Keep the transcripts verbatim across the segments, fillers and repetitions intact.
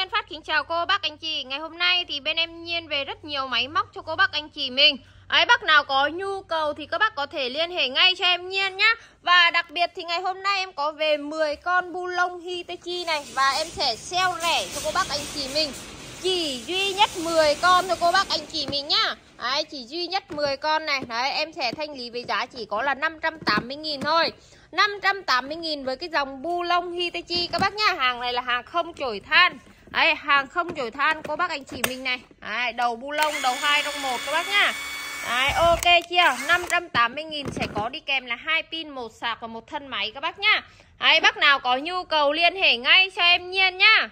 Nhiên Phát kính chào cô bác anh chị. Ngày hôm nay thì bên em Nhiên về rất nhiều máy móc cho cô bác anh chị mình. Ấy, bác nào có nhu cầu thì các bác có thể liên hệ ngay cho em Nhiên nhá. Và đặc biệt thì ngày hôm nay em có về mười con bu lông Hitachi này. Và em sẽ sale rẻ cho cô bác anh chị mình. Chỉ duy nhất mười con thôi cô bác anh chị mình nhá. Đấy, chỉ duy nhất mười con này. Đấy, em sẽ thanh lý với giá chỉ có là năm trăm tám mươi nghìn thôi. năm trăm tám mươi nghìn với cái dòng bu lông Hitachi các bác nhá. Hàng này là hàng không chổi than. Đấy, hàng không chổi than cô bác anh chị mình này. Đấy, đầu bu lông, đầu hai trong một các bác nhá. Đấy, ok chưa? năm trăm tám mươi nghìn sẽ có đi kèm là hai pin, một sạc và một thân máy các bác nhá. Đấy, bác nào có nhu cầu liên hệ ngay cho em Nhiên nhá.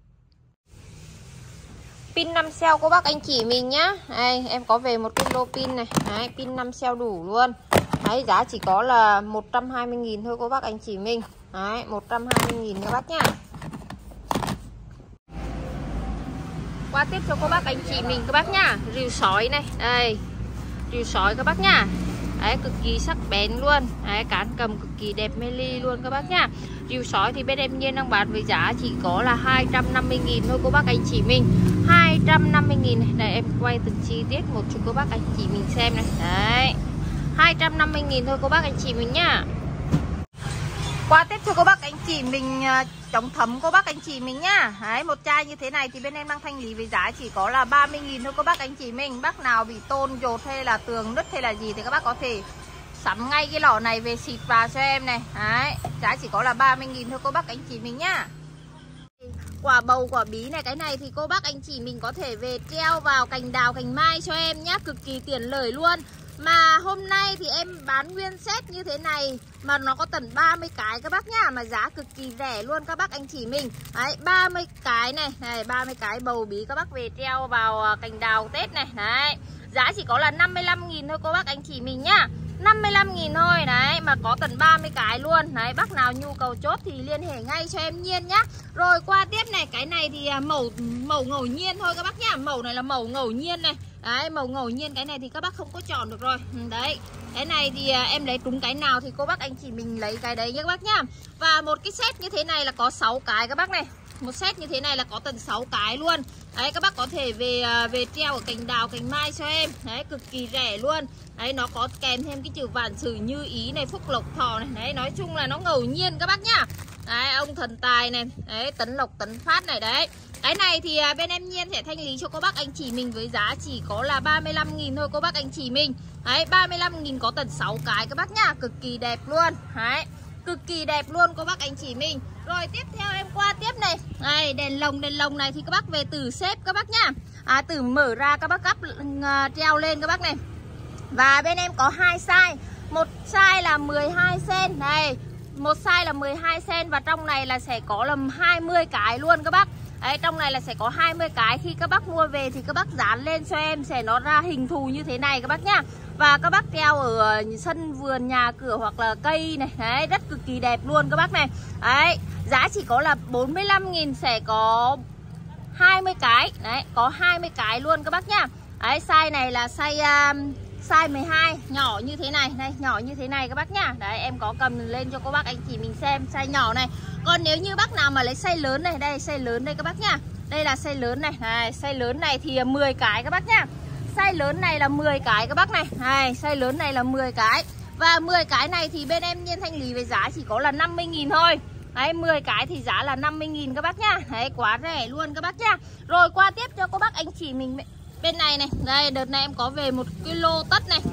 Pin năm cell cô bác anh chị mình nhá. Đây, em có về một cái lô pin này. Đấy, pin năm cell đủ luôn. Đấy, giá chỉ có là một trăm hai mươi nghìn thôi cô bác anh chị mình. Đấy, một trăm hai mươi nghìn các bác nhá. Qua tiếp cho cô bác anh chị mình các bác nhá. Rìu sói này. Đây, rìu sói các bác nhá. Đấy, cực kỳ sắc bén luôn. Đấy, cán cầm cực kỳ đẹp mê ly luôn các bác nhá. Rìu sói thì bên em Nhiên đang bán với giá chỉ có là hai trăm năm mươi nghìn thôi cô bác anh chị mình. Hai trăm năm mươi nghìn này. Đây, em quay từng chi tiết một cho cô bác anh chị mình xem này. Đấy, hai trăm năm mươi nghìn thôi cô bác anh chị mình nhá. Qua tiếp cho cô bác anh chị mình chống thấm cô bác anh chị mình nhá. Đấy, một chai như thế này thì bên em đang thanh lý với giá chỉ có là ba mươi nghìn thôi cô bác anh chị mình. Bác nào bị tôn dột hay là tường nứt hay là gì thì các bác có thể sắm ngay cái lọ này về xịt vào cho em này. Đấy, giá chỉ có là ba mươi nghìn thôi cô bác anh chị mình nhá. Quả bầu quả bí này, cái này thì cô bác anh chị mình có thể về treo vào cành đào cành mai cho em nhá, cực kỳ tiện lợi luôn. Mà hôm nay thì em bán nguyên set như thế này mà nó có tận ba mươi cái các bác nhá, mà giá cực kỳ rẻ luôn các bác anh chị mình. Đấy, ba mươi cái này, này ba mươi cái bầu bí các bác về treo vào cành đào Tết này. Đấy, giá chỉ có là năm mươi lăm nghìn thôi cô bác anh chị mình nhá. năm mươi lăm nghìn thôi. Đấy, mà có tận ba mươi cái luôn. Đấy, bác nào nhu cầu chốt thì liên hệ ngay cho em Nhiên nhá. Rồi qua tiếp này, cái này thì màu màu ngẫu nhiên thôi các bác nhá. Màu này là màu ngẫu nhiên này. Đấy, màu ngẫu nhiên, cái này thì các bác không có chọn được rồi. Đấy, cái này thì em lấy trúng cái nào thì cô bác anh chị mình lấy cái đấy nhá các bác nhá. Và một cái set như thế này là có sáu cái các bác này. Một set như thế này là có tận sáu cái luôn. Đấy, các bác có thể về về treo ở cành đào cành mai cho em. Đấy, cực kỳ rẻ luôn. Đấy, nó có kèm thêm cái chữ vạn sự như ý này, phúc lộc thọ này. Đấy, nói chung là nó ngẫu nhiên các bác nhá. Đấy, ông thần tài này. Đấy, tấn lộc tấn phát này. Đấy, cái này thì bên em Nhiên sẽ thanh lý cho cô bác anh chị mình với giá chỉ có là ba mươi lăm nghìn thôi cô bác anh chị mình. Đấy, ba mươi lăm nghìn có tận sáu cái các bác nhá, cực kỳ đẹp luôn. Đấy, cực kỳ đẹp luôn cô bác anh chị mình. Rồi tiếp theo em qua tiếp này. Đây, đèn lồng, đèn lồng này thì các bác về từ xếp các bác nhá. À, từ mở ra các bác gấp uh, treo lên các bác này. Và bên em có hai size. Một size là mười hai xen này, một size là mười hai xen và trong này là sẽ có là hai mươi cái luôn các bác. Đấy, trong này là sẽ có hai mươi cái. Khi các bác mua về thì các bác dán lên cho em sẽ nó ra hình thù như thế này các bác nhá. Và các bác treo ở sân vườn nhà cửa hoặc là cây này. Đấy, rất cực kỳ đẹp luôn các bác này. Đấy, giá chỉ có là bốn mươi lăm nghìn sẽ có hai mươi cái. Đấy, có hai mươi cái luôn các bác nhá. Đấy, size này là size um, size mười hai, nhỏ như thế này, này, nhỏ như thế này các bác nhá. Đấy, em có cầm lên cho các bác anh chị mình xem, size nhỏ này. Còn nếu như bác nào mà lấy size lớn này, đây size lớn đây các bác nhá. Đây là size lớn này, này, size lớn này thì mười cái các bác nhá. Size lớn này là mười cái các bác này. Này, size lớn này là mười cái. Và mười cái này thì bên em Nhiên thanh lý với giá chỉ có là năm mươi nghìn thôi. Đấy, mười cái thì giá là năm mươi nghìn các bác nhá. Đấy, quá rẻ luôn các bác nhá. Rồi qua tiếp cho các bác anh chị mình bên này này. Đây, đợt này em có về một cái lô tất này.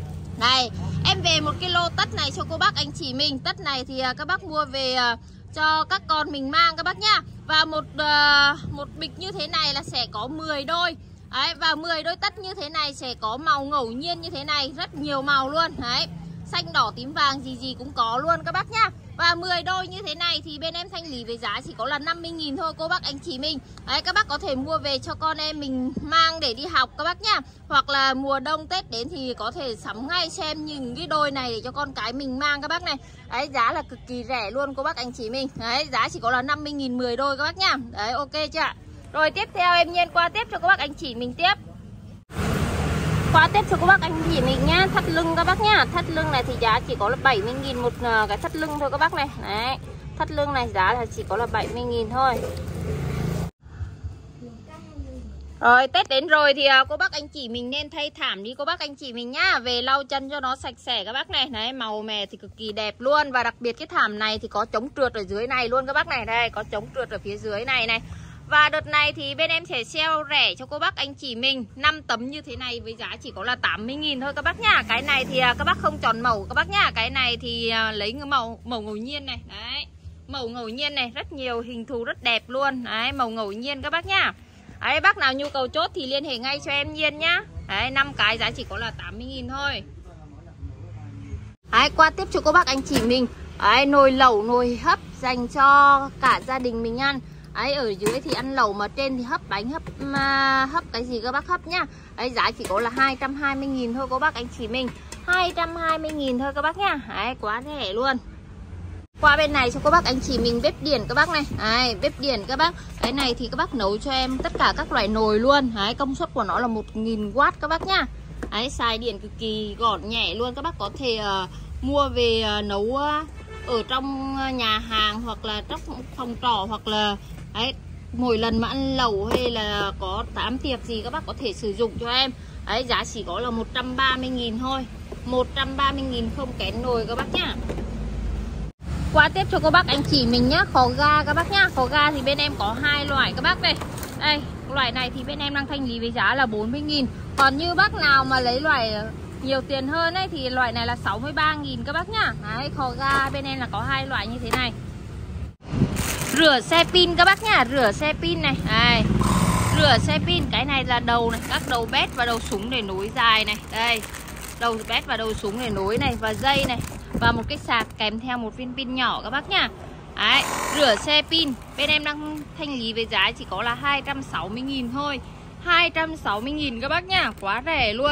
Đây, em về một cái lô tất này cho cô bác anh chị mình. Tất này thì các bác mua về cho các con mình mang các bác nhá. Và một uh, một bịch như thế này là sẽ có mười đôi. Đấy, và mười đôi tất như thế này sẽ có màu ngẫu nhiên như thế này, rất nhiều màu luôn. Đấy, xanh đỏ tím vàng gì gì cũng có luôn các bác nhá. Và mười đôi như thế này thì bên em thanh lý với giá chỉ có là năm mươi nghìn thôi cô bác anh chị mình. Đấy, các bác có thể mua về cho con em mình mang để đi học các bác nhá. Hoặc là mùa đông Tết đến thì có thể sắm ngay xem những cái đôi này để cho con cái mình mang các bác này. Đấy, giá là cực kỳ rẻ luôn cô bác anh chị mình. Đấy, giá chỉ có là năm mươi nghìn mười đôi các bác nhá. Đấy, ok chưa ạ? Rồi tiếp theo em Nhiên qua tiếp cho các bác anh chị mình tiếp. Qua tiếp cho các bác anh chị mình nhá, thắt lưng các bác nhá. Thắt lưng này thì giá chỉ có là bảy mươi nghìn một cái thắt lưng thôi các bác này. Đấy, thắt lưng này giá là chỉ có là bảy mươi nghìn thôi. Rồi Tết đến rồi thì cô bác anh chị mình nên thay thảm đi cô bác anh chị mình nhá. Về lau chân cho nó sạch sẽ các bác này. Đấy, màu mè thì cực kỳ đẹp luôn. Và đặc biệt cái thảm này thì có chống trượt ở dưới này luôn các bác này. Đây, có chống trượt ở phía dưới này này. Và đợt này thì bên em sẽ sale rẻ cho cô bác anh chị mình năm tấm như thế này với giá chỉ có là tám mươi nghìn thôi các bác nhá. Cái này thì các bác không chọn màu các bác nhá. Cái này thì lấy màu màu ngẫu nhiên này. Đấy, màu ngẫu nhiên này, rất nhiều hình thù rất đẹp luôn. Đấy, màu ngẫu nhiên các bác nhá. Đấy, bác nào nhu cầu chốt thì liên hệ ngay cho em Nhiên nhá. Đấy, năm cái giá chỉ có là tám mươi nghìn thôi. Đấy, qua tiếp cho cô bác anh chị mình. Đấy, nồi lẩu, nồi hấp dành cho cả gia đình mình ăn. Đấy, ở dưới thì ăn lẩu mà trên thì hấp bánh, hấp uh, hấp cái gì các bác hấp nhá. Đấy, giá chỉ có là hai trăm hai mươi nghìn thôi cô bác anh chị mình. hai trăm hai mươi nghìn thôi các bác nhá. Đấy, quá rẻ luôn. Qua bên này cho các bác anh chị mình bếp điển các bác này. Đấy, bếp điển các bác. Cái này thì các bác nấu cho em tất cả các loại nồi luôn. Đấy, công suất của nó là một nghìn oát các bác nhá. Đấy, xài điện cực kỳ gọn nhẹ luôn. Các bác có thể uh, mua về uh, nấu uh, ở trong nhà hàng hoặc là trong phòng trọ, hoặc là đấy, mỗi lần mà ăn lẩu hay là có tám tiệc gì các bác có thể sử dụng cho em. Đấy, giá chỉ có là một trăm ba mươi nghìn thôi. một trăm ba mươi nghìn không kén nồi các bác nhá. Qua tiếp cho các bác anh chị mình nhá, khò ga các bác nhá. Khò ga thì bên em có hai loại các bác đây. Đây, loại này thì bên em đang thanh lý với giá là bốn mươi nghìn. Còn như bác nào mà lấy loại nhiều tiền hơn ấy thì loại này là sáu mươi ba nghìn các bác nhá. Đấy, khò ga bên em là có hai loại như thế này. Rửa xe pin các bác nhá, rửa xe pin này. Đây, rửa xe pin, cái này là đầu này, các đầu bét và đầu súng để nối dài này. Đây, đầu bét và đầu súng để nối này, và dây này, và một cái sạc kèm theo một viên pin nhỏ các bác nhá. Đấy, rửa xe pin bên em đang thanh lý với giá chỉ có là hai trăm sáu mươi nghìn thôi. hai trăm sáu mươi nghìn các bác nhá, quá rẻ luôn.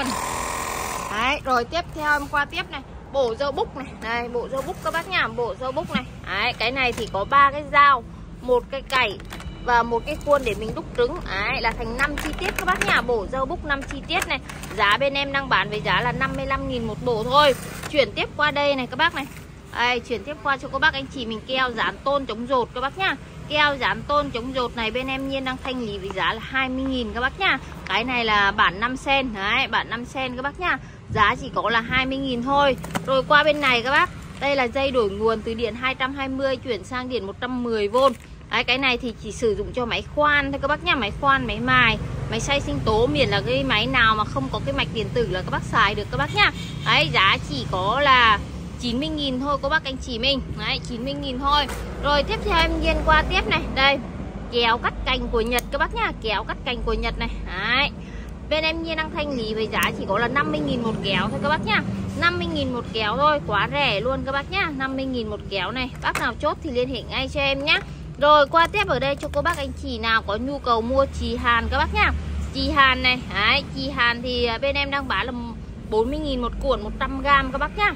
Đấy, rồi tiếp theo em qua tiếp này, bộ dâu búc này. Đây, bộ dâu búc các bác nhá, bộ dâu búc này. Đấy, cái này thì có ba cái dao, một cái cày và một cái khuôn để mình đúc trứng. Đấy, là thành năm chi tiết các bác nhá, bộ dâu búc năm chi tiết này. Giá bên em đang bán với giá là năm mươi lăm nghìn một bộ thôi. Chuyển tiếp qua đây này các bác này. Đây, chuyển tiếp qua cho các bác anh chị mình keo dán tôn chống dột các bác nhá. Keo dán tôn chống dột này bên em Nhiên đang thanh lý với giá là hai mươi nghìn các bác nhá. Cái này là bản năm sen. Đấy, bản năm sen các bác nhá. Giá chỉ có là hai mươi nghìn thôi. Rồi qua bên này các bác, đây là dây đổi nguồn từ điện hai trăm hai mươi chuyển sang điện một trăm mười vôn. Đấy, cái này thì chỉ sử dụng cho máy khoan thôi các bác nhá, máy khoan, máy mài, máy xay sinh tố, miễn là cái máy nào mà không có cái mạch điện tử là các bác xài được các bác nhá. Đấy, giá chỉ có là chín mươi nghìn thôi các bác anh chị mình. Đấy, chín mươi nghìn thôi. Rồi tiếp theo em Nhiên qua tiếp này. Đây, kéo cắt cành của Nhật các bác nhá, kéo cắt cành của Nhật này. Đấy, bên em Nhiên đang thanh lý với giá chỉ có là năm mươi nghìn một kéo thôi các bác nhá. năm mươi nghìn một kéo thôi, quá rẻ luôn các bác nhá. năm mươi nghìn một kéo này, bác nào chốt thì liên hệ ngay cho em nhá. Rồi qua tiếp ở đây cho cô bác anh chị nào có nhu cầu mua chì hàn các bác nhá. Chì hàn này, đấy, chì hàn thì bên em đang bán là bốn mươi nghìn một cuộn một trăm gam các bác nhá.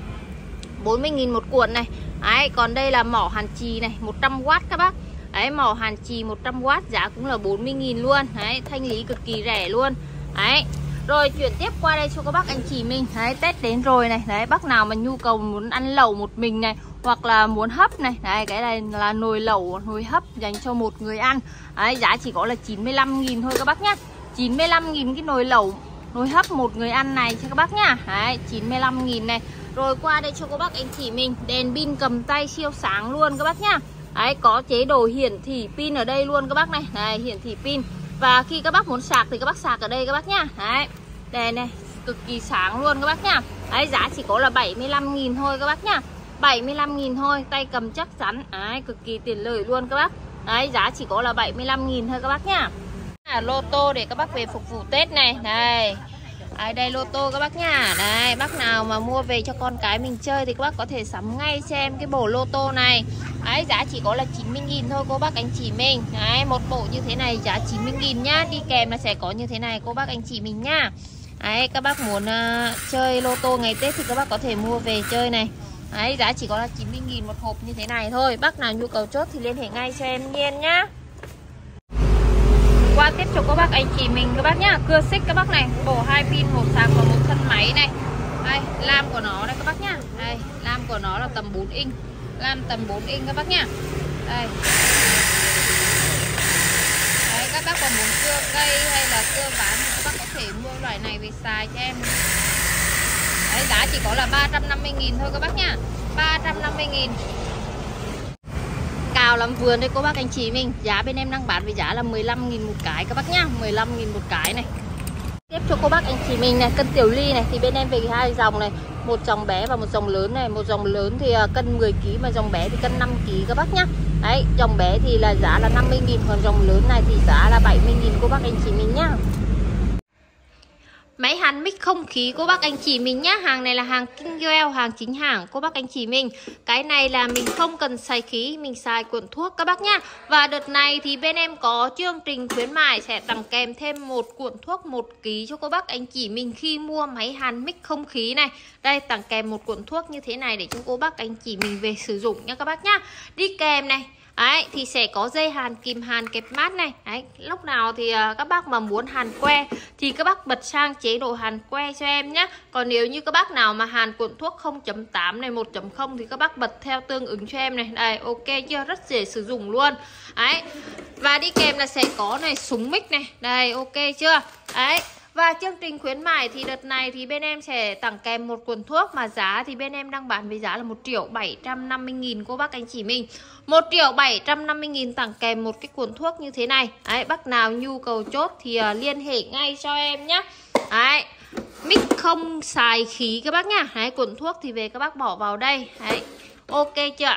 bốn mươi nghìn một cuộn này. Đấy, còn đây là mỏ hàn chì này, một trăm oát các bác. Đấy, mỏ hàn chì một trăm oát giá cũng là bốn mươi nghìn luôn. Đấy, thanh lý cực kỳ rẻ luôn. Đấy. Rồi chuyển tiếp qua đây cho các bác anh chị mình. Đấy, Tết đến rồi này. Đấy, bác nào mà nhu cầu muốn ăn lẩu một mình này, hoặc là muốn hấp này. Đấy, cái này là nồi lẩu, nồi hấp dành cho một người ăn. Đấy, giá chỉ có là chín mươi lăm nghìn thôi các bác nhá. chín mươi lăm nghìn cái nồi lẩu, nồi hấp một người ăn này cho các bác nhá. Đấy, chín mươi lăm nghìn này. Rồi qua đây cho các bác anh chị mình, đèn pin cầm tay siêu sáng luôn các bác nhá. Đấy, có chế độ hiển thị pin ở đây luôn các bác này. Đây, hiển thị pin. Và khi các bác muốn sạc thì các bác sạc ở đây các bác nhá. Đấy, đèn này cực kỳ sáng luôn các bác nhá. Đấy, giá chỉ có là bảy mươi lăm nghìn thôi các bác nhá. bảy mươi lăm nghìn thôi, tay cầm chắc chắn. Đấy, cực kỳ tiện lợi luôn các bác. Đấy, giá chỉ có là bảy mươi lăm nghìn thôi các bác nhá. À, lô tô để các bác về phục vụ Tết này. Đây, Đấy, đây lô tô các bác nhá. Đây, bác nào mà mua về cho con cái mình chơi thì các bác có thể sắm ngay xem cái bộ lô tô này. Đấy, giá chỉ có là chín mươi nghìn thôi cô bác anh chị mình. Đấy, một bộ như thế này giá chín mươi nghìn nhá. Đi kèm là sẽ có như thế này cô bác anh chị mình nhá. Đấy, các bác muốn uh, chơi lô tô ngày Tết thì các bác có thể mua về chơi này. Đấy, giá chỉ có là chín mươi nghìn một hộp như thế này thôi. Bác nào nhu cầu chốt thì liên hệ ngay cho em Nhiên nhá. Qua tiếp cho các bác anh chị mình các bác nhá, cưa xích các bác này, bộ hai pin, một sạc và một thân máy này. Đây, lam của nó đây các bác nhá. Đây, lam của nó là tầm bốn inch. Lam tầm bốn inch các bác nhá. Đây. Đấy, các bác còn muốn cưa cây hay là cưa ván thì các bác có thể mua loại này về xài cho em. Đấy, giá chỉ có là ba trăm năm mươi nghìn thôi các bác nhá. ba trăm năm mươi nghìn. Cào làm vườn đây cô bác anh chị mình. Giá bên em đang bán với giá là mười lăm nghìn một cái các bác nhá. mười lăm nghìn một cái này. Tiếp cho cô bác anh chị mình này, cân tiểu ly này thì bên em về hai dòng này, một dòng bé và một dòng lớn này. Một dòng lớn thì cân mười ki lô gam mà dòng bé thì cân năm ki lô gam các bác nhá. Đấy, dòng bé thì là giá là năm mươi nghìn, còn dòng lớn này thì giá là bảy mươi nghìn cô bác anh chị mình nhá. Máy hàn mic không khí cô bác anh chị mình nhá. Hàng này là hàng Kingwell, hàng chính hãng cô bác anh chị mình. Cái này là mình không cần xài khí, mình xài cuộn thuốc các bác nhá. Và đợt này thì bên em có chương trình khuyến mại sẽ tặng kèm thêm một cuộn thuốc một ki lô gam cho cô bác anh chị mình khi mua máy hàn mic không khí này. Đây, tặng kèm một cuộn thuốc như thế này để cho cô bác anh chị mình về sử dụng nha các bác nhá. Đi kèm này. Đấy, thì sẽ có dây hàn, kìm hàn, kẹp mát này. Đấy, lúc nào thì uh, các bác mà muốn hàn que thì các bác bật sang chế độ hàn que cho em nhé. Còn nếu như các bác nào mà hàn cuộn thuốc không chấm tám này, một chấm không thì các bác bật theo tương ứng cho em này. Đây, ok chưa? Rất dễ sử dụng luôn. Đấy. Và đi kèm là sẽ có này súng mic này. Đây, ok chưa? Đấy. Và chương trình khuyến mại thì đợt này thì bên em sẽ tặng kèm một cuộn thuốc mà giá thì bên em đang bán với giá là một triệu bảy trăm năm mươi nghìn cô bác anh chị mình. một triệu bảy trăm năm mươi nghìn tặng kèm một cái cuộn thuốc như thế này. Đấy, bác nào nhu cầu chốt thì uh, liên hệ ngay cho em nhé. Đấy, mic không xài khí các bác nhá. Đấy, cuộn thuốc thì về các bác bỏ vào đây. Đấy, ok chưa?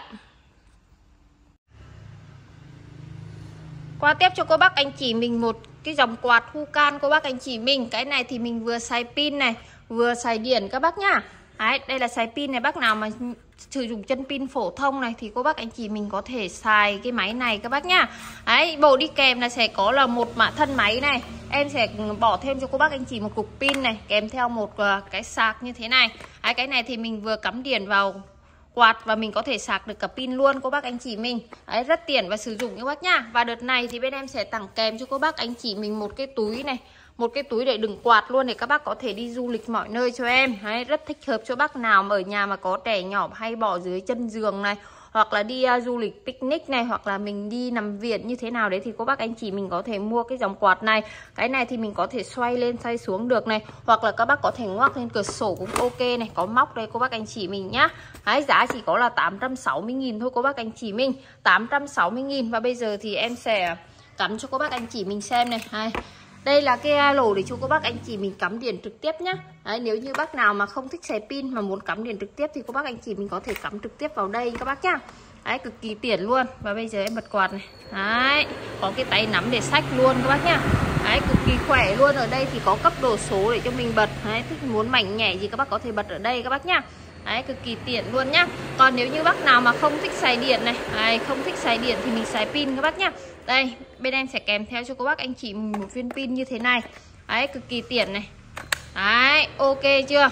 Qua tiếp cho cô bác anh chị mình một cái dòng quạt Hucan cô bác anh chị mình. Cái này thì mình vừa xài pin này, vừa xài điện các bác nhá. Đấy, đây là xài pin này, bác nào mà sử dụng chân pin phổ thông này thì cô bác anh chị mình có thể xài cái máy này các bác nhá. Đấy, bộ đi kèm là sẽ có là một mã thân máy này. Em sẽ bỏ thêm cho cô bác anh chị một cục pin này, kèm theo một cái sạc như thế này. Đấy, cái này thì mình vừa cắm điện vào quạt và mình có thể sạc được cả pin luôn cô bác anh chị mình. Đấy, rất tiện và sử dụng các bác nhá. Và đợt này thì bên em sẽ tặng kèm cho cô bác anh chị mình một cái túi này, một cái túi để đựng quạt luôn để các bác có thể đi du lịch mọi nơi cho em. Đấy, rất thích hợp cho bác nào mà ở nhà mà có trẻ nhỏ hay bỏ dưới chân giường này, hoặc là đi uh, du lịch picnic này, hoặc là mình đi nằm viện như thế nào đấy thì cô bác anh chị mình có thể mua cái dòng quạt này. Cái này thì mình có thể xoay lên xoay xuống được này, hoặc là các bác có thể ngoắc lên cửa sổ cũng ok này, có móc đây cô bác anh chị mình nhá. Đấy, giá chỉ có là tám trăm sáu mươi nghìn thôi cô bác anh chị mình, tám trăm sáu mươi nghìn. Và bây giờ thì em sẽ cắm cho cô bác anh chị mình xem này. Đây, đây là cái lỗ để cho cô bác anh chị mình cắm điện trực tiếp nhá. Đấy, nếu như bác nào mà không thích xài pin mà muốn cắm điện trực tiếp thì cô bác anh chị mình có thể cắm trực tiếp vào đây các bác nhá. Đấy, cực kỳ tiện luôn. Và bây giờ em bật quạt này. Đấy, có cái tay nắm để xách luôn các bác nhá. Đấy, cực kỳ khỏe luôn. Ở đây thì có cấp độ số để cho mình bật. Đấy, thích muốn mạnh nhẹ gì các bác có thể bật ở đây các bác nhá. Đấy, cực kỳ tiện luôn nhá. Còn nếu như bác nào mà không thích xài điện này, đấy, không thích xài điện thì mình xài pin các bác nhá. Đây, bên em sẽ kèm theo cho cô bác anh chị một viên pin như thế này. Đấy, cực kỳ tiện này. Đấy, ok chưa?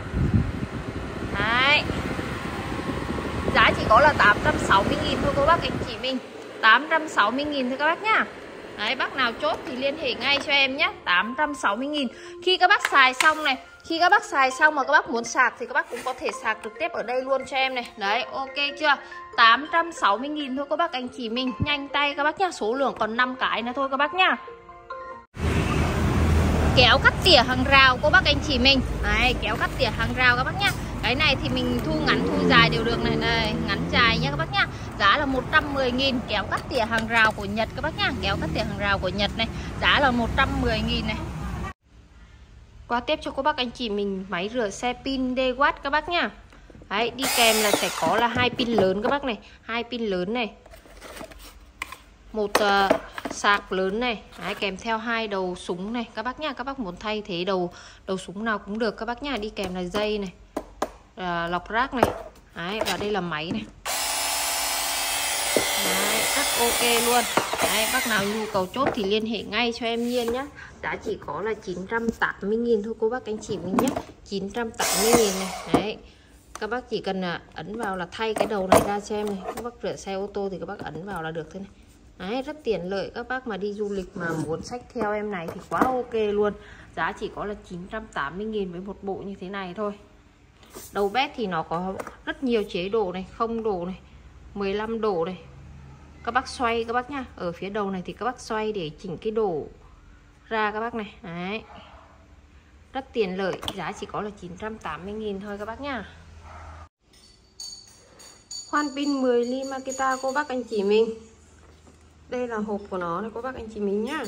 Đấy, giá chỉ có là tám trăm sáu mươi nghìn thôi cô bác anh chị mình, tám trăm sáu mươi nghìn thôi các bác nhá. Đấy, bác nào chốt thì liên hệ ngay cho em nhé, tám trăm sáu mươi nghìn. Khi các bác xài xong này, khi các bác xài xong mà các bác muốn sạc thì các bác cũng có thể sạc trực tiếp ở đây luôn cho em này. Đấy, ok chưa? tám trăm sáu mươi nghìn thôi các bác anh chị mình. Nhanh tay các bác nhá, số lượng còn năm cái nữa thôi các bác nhá. Kéo cắt tỉa hàng rào cô bác anh chị mình. Đấy, kéo cắt tỉa hàng rào các bác nhá. Cái này thì mình thu ngắn thu dài đều được này, này ngắn dài nha các bác nhá. Giá là một trăm mười nghìn. Kéo cắt tỉa hàng rào của Nhật các bác nhá. Kéo cắt tỉa hàng rào của Nhật này, giá là một trăm mười nghìn này. Qua tiếp cho cô bác anh chị mình máy rửa xe pin D W các bác nhá. Đấy, đi kèm là sẽ có là hai pin lớn các bác này, hai pin lớn này, một uh, sạc lớn này. Đấy, kèm theo hai đầu súng này các bác nhá. Các bác muốn thay thế đầu đầu súng nào cũng được các bác nhá. Đi kèm là dây này, uh, lọc rác này. Đấy, và đây là máy này. Đấy, rất ok luôn. Đấy, bác nào nhu cầu chốt thì liên hệ ngay cho em Nhiên nhá. Giá chỉ có là chín trăm tám mươi nghìn thôi cô bác anh chị mình nhé, chín trăm tám mươi nghìn này. Đấy, các bác chỉ cần ấn vào là thay cái đầu này ra cho em này. Các bác rửa xe ô tô thì các bác ấn vào là được thế này. Đấy, rất tiện lợi. Các bác mà đi du lịch mà muốn xách theo em này thì quá ok luôn. Giá chỉ có là chín trăm tám mươi nghìn với một bộ như thế này thôi. Đầu bếp thì nó có rất nhiều chế độ này, không độ này, mười lăm độ này. Các bác xoay các bác nhá. Ở phía đầu này thì các bác xoay để chỉnh cái độ ra các bác này. Đấy, rất tiện lợi, giá chỉ có là chín trăm tám mươi nghìn thôi các bác nhá. Khoan pin mười ly Makita cô bác anh chị mình. Đây là hộp của nó này cô bác anh chị mình nhá.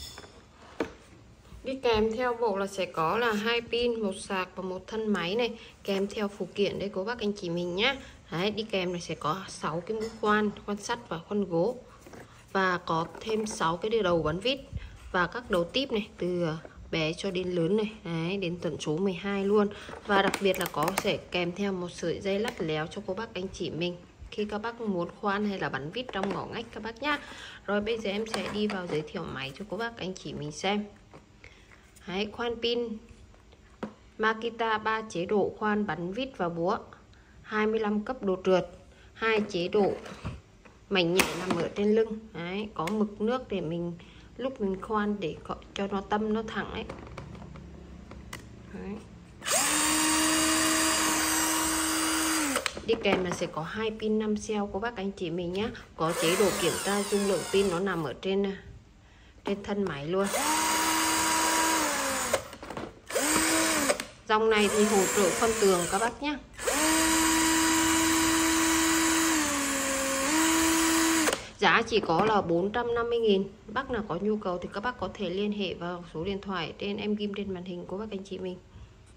Đi kèm theo bộ là sẽ có là hai pin, một sạc và một thân máy này, kèm theo phụ kiện đây cô bác anh chị mình nhá. Đấy, đi kèm này sẽ có sáu cái mũi khoan, khoan sắt và khoan gỗ, và có thêm sáu cái đầu bắn vít và các đầu típ này, từ bé cho đến lớn này. Đấy, đến tận số mười hai luôn. Và đặc biệt là có sẽ kèm theo một sợi dây lắt léo cho cô bác anh chị mình khi các bác muốn khoan hay là bắn vít trong ngõ ngách các bác nhá. Rồi bây giờ em sẽ đi vào giới thiệu máy cho cô bác anh chị mình xem. Đấy, khoan pin Makita ba chế độ khoan bắn vít và búa, hai mươi lăm cấp độ trượt, hai chế độ mảnh nhẹ nằm ở trên lưng. Đấy, có mực nước để mình lúc mình khoan để cho nó tâm nó thẳng ấy. Đấy. Đi kèm là sẽ có hai pin năm cell của bác anh chị mình nhé. Có chế độ kiểm tra dung lượng pin, nó nằm ở trên trên thân máy luôn. Dòng này thì hỗ trợ phân tường các bác nhé. Giá chỉ có là bốn trăm năm mươi nghìn. Bác nào có nhu cầu thì các bác có thể liên hệ vào số điện thoại trên em ghim trên màn hình của bác anh chị mình.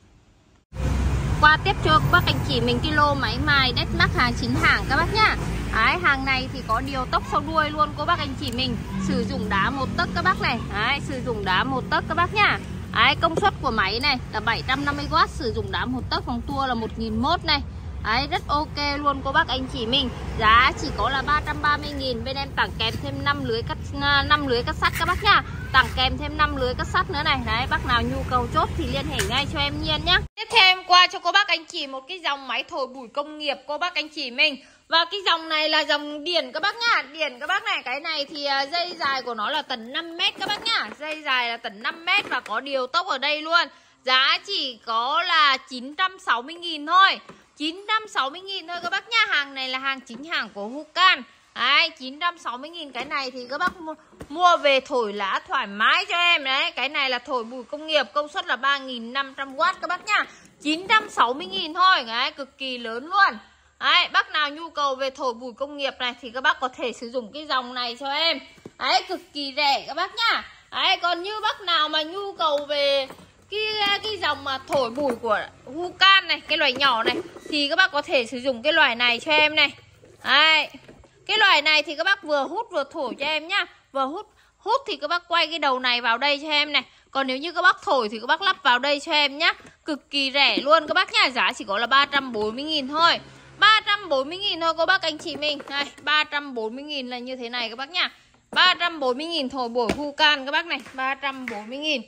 Qua tiếp cho các bác anh chị mình cái lô máy mài đất mắc hàng chính hãng các bác nhá. Đấy, hàng này thì có điều tốc sau đuôi luôn cô bác anh chị mình. Sử dụng đá một tấc các bác này. Đấy, sử dụng đá một tấc các bác nhá. Đấy, công suất của máy này là bảy trăm năm mươi oát, sử dụng đá một tấc, vòng tua là một nghìn mốt này. Đấy, rất ok luôn cô bác anh chị mình. Giá chỉ có là ba trăm ba mươi nghìn. Bên em tặng kèm thêm năm lưới cắt năm lưới cắt sắt các bác nhá. Tặng kèm thêm năm lưới cắt sắt nữa này. Đấy, bác nào nhu cầu chốt thì liên hệ ngay cho em Nhiên nhá. Tiếp theo em qua cho cô bác anh chị một cái dòng máy thổi bụi công nghiệp cô bác anh chị mình. Và cái dòng này là dòng điển các bác nhá. Điển các bác này, cái này thì dây dài của nó là tận năm mét các bác nhá. Dây dài là tận năm mét và có điều tốc ở đây luôn. Giá chỉ có là chín trăm sáu mươi nghìn thôi. chín trăm sáu mươi nghìn thôi các bác nhá. Hàng này là hàng chính hãng của Hukan. Đấy, chín trăm sáu mươi nghìn. Cái này thì các bác mua về thổi lá thoải mái cho em. Đấy, cái này là thổi bụi công nghiệp, công suất là ba nghìn năm trăm oát các bác nhá. chín trăm sáu mươi nghìn thôi. Đấy, cực kỳ lớn luôn. Đấy, bác nào nhu cầu về thổi bụi công nghiệp này thì các bác có thể sử dụng cái dòng này cho em. Đấy, cực kỳ rẻ các bác nhá. Đấy, còn như bác nào mà nhu cầu về cái cái dòng mà thổi bụi của Hukan này, cái loại nhỏ này, thì các bác có thể sử dụng cái loại này cho em này. Đấy, cái loại này thì các bác vừa hút vừa thổi cho em nhá. Vừa hút hút thì các bác quay cái đầu này vào đây cho em này. Còn nếu như các bác thổi thì các bác lắp vào đây cho em nhá. Cực kỳ rẻ luôn các bác nhá. Giá chỉ có là ba trăm bốn mươi nghìn thôi. Ba trăm bốn mươi nghìn thôi cô bác anh chị mình. Đây, ba trăm bốn mươi nghìn là như thế này các bác nhá. Ba trăm bốn mươi nghìn thổi bụi Hukan các bác này. Ba trăm bốn mươi nghìn.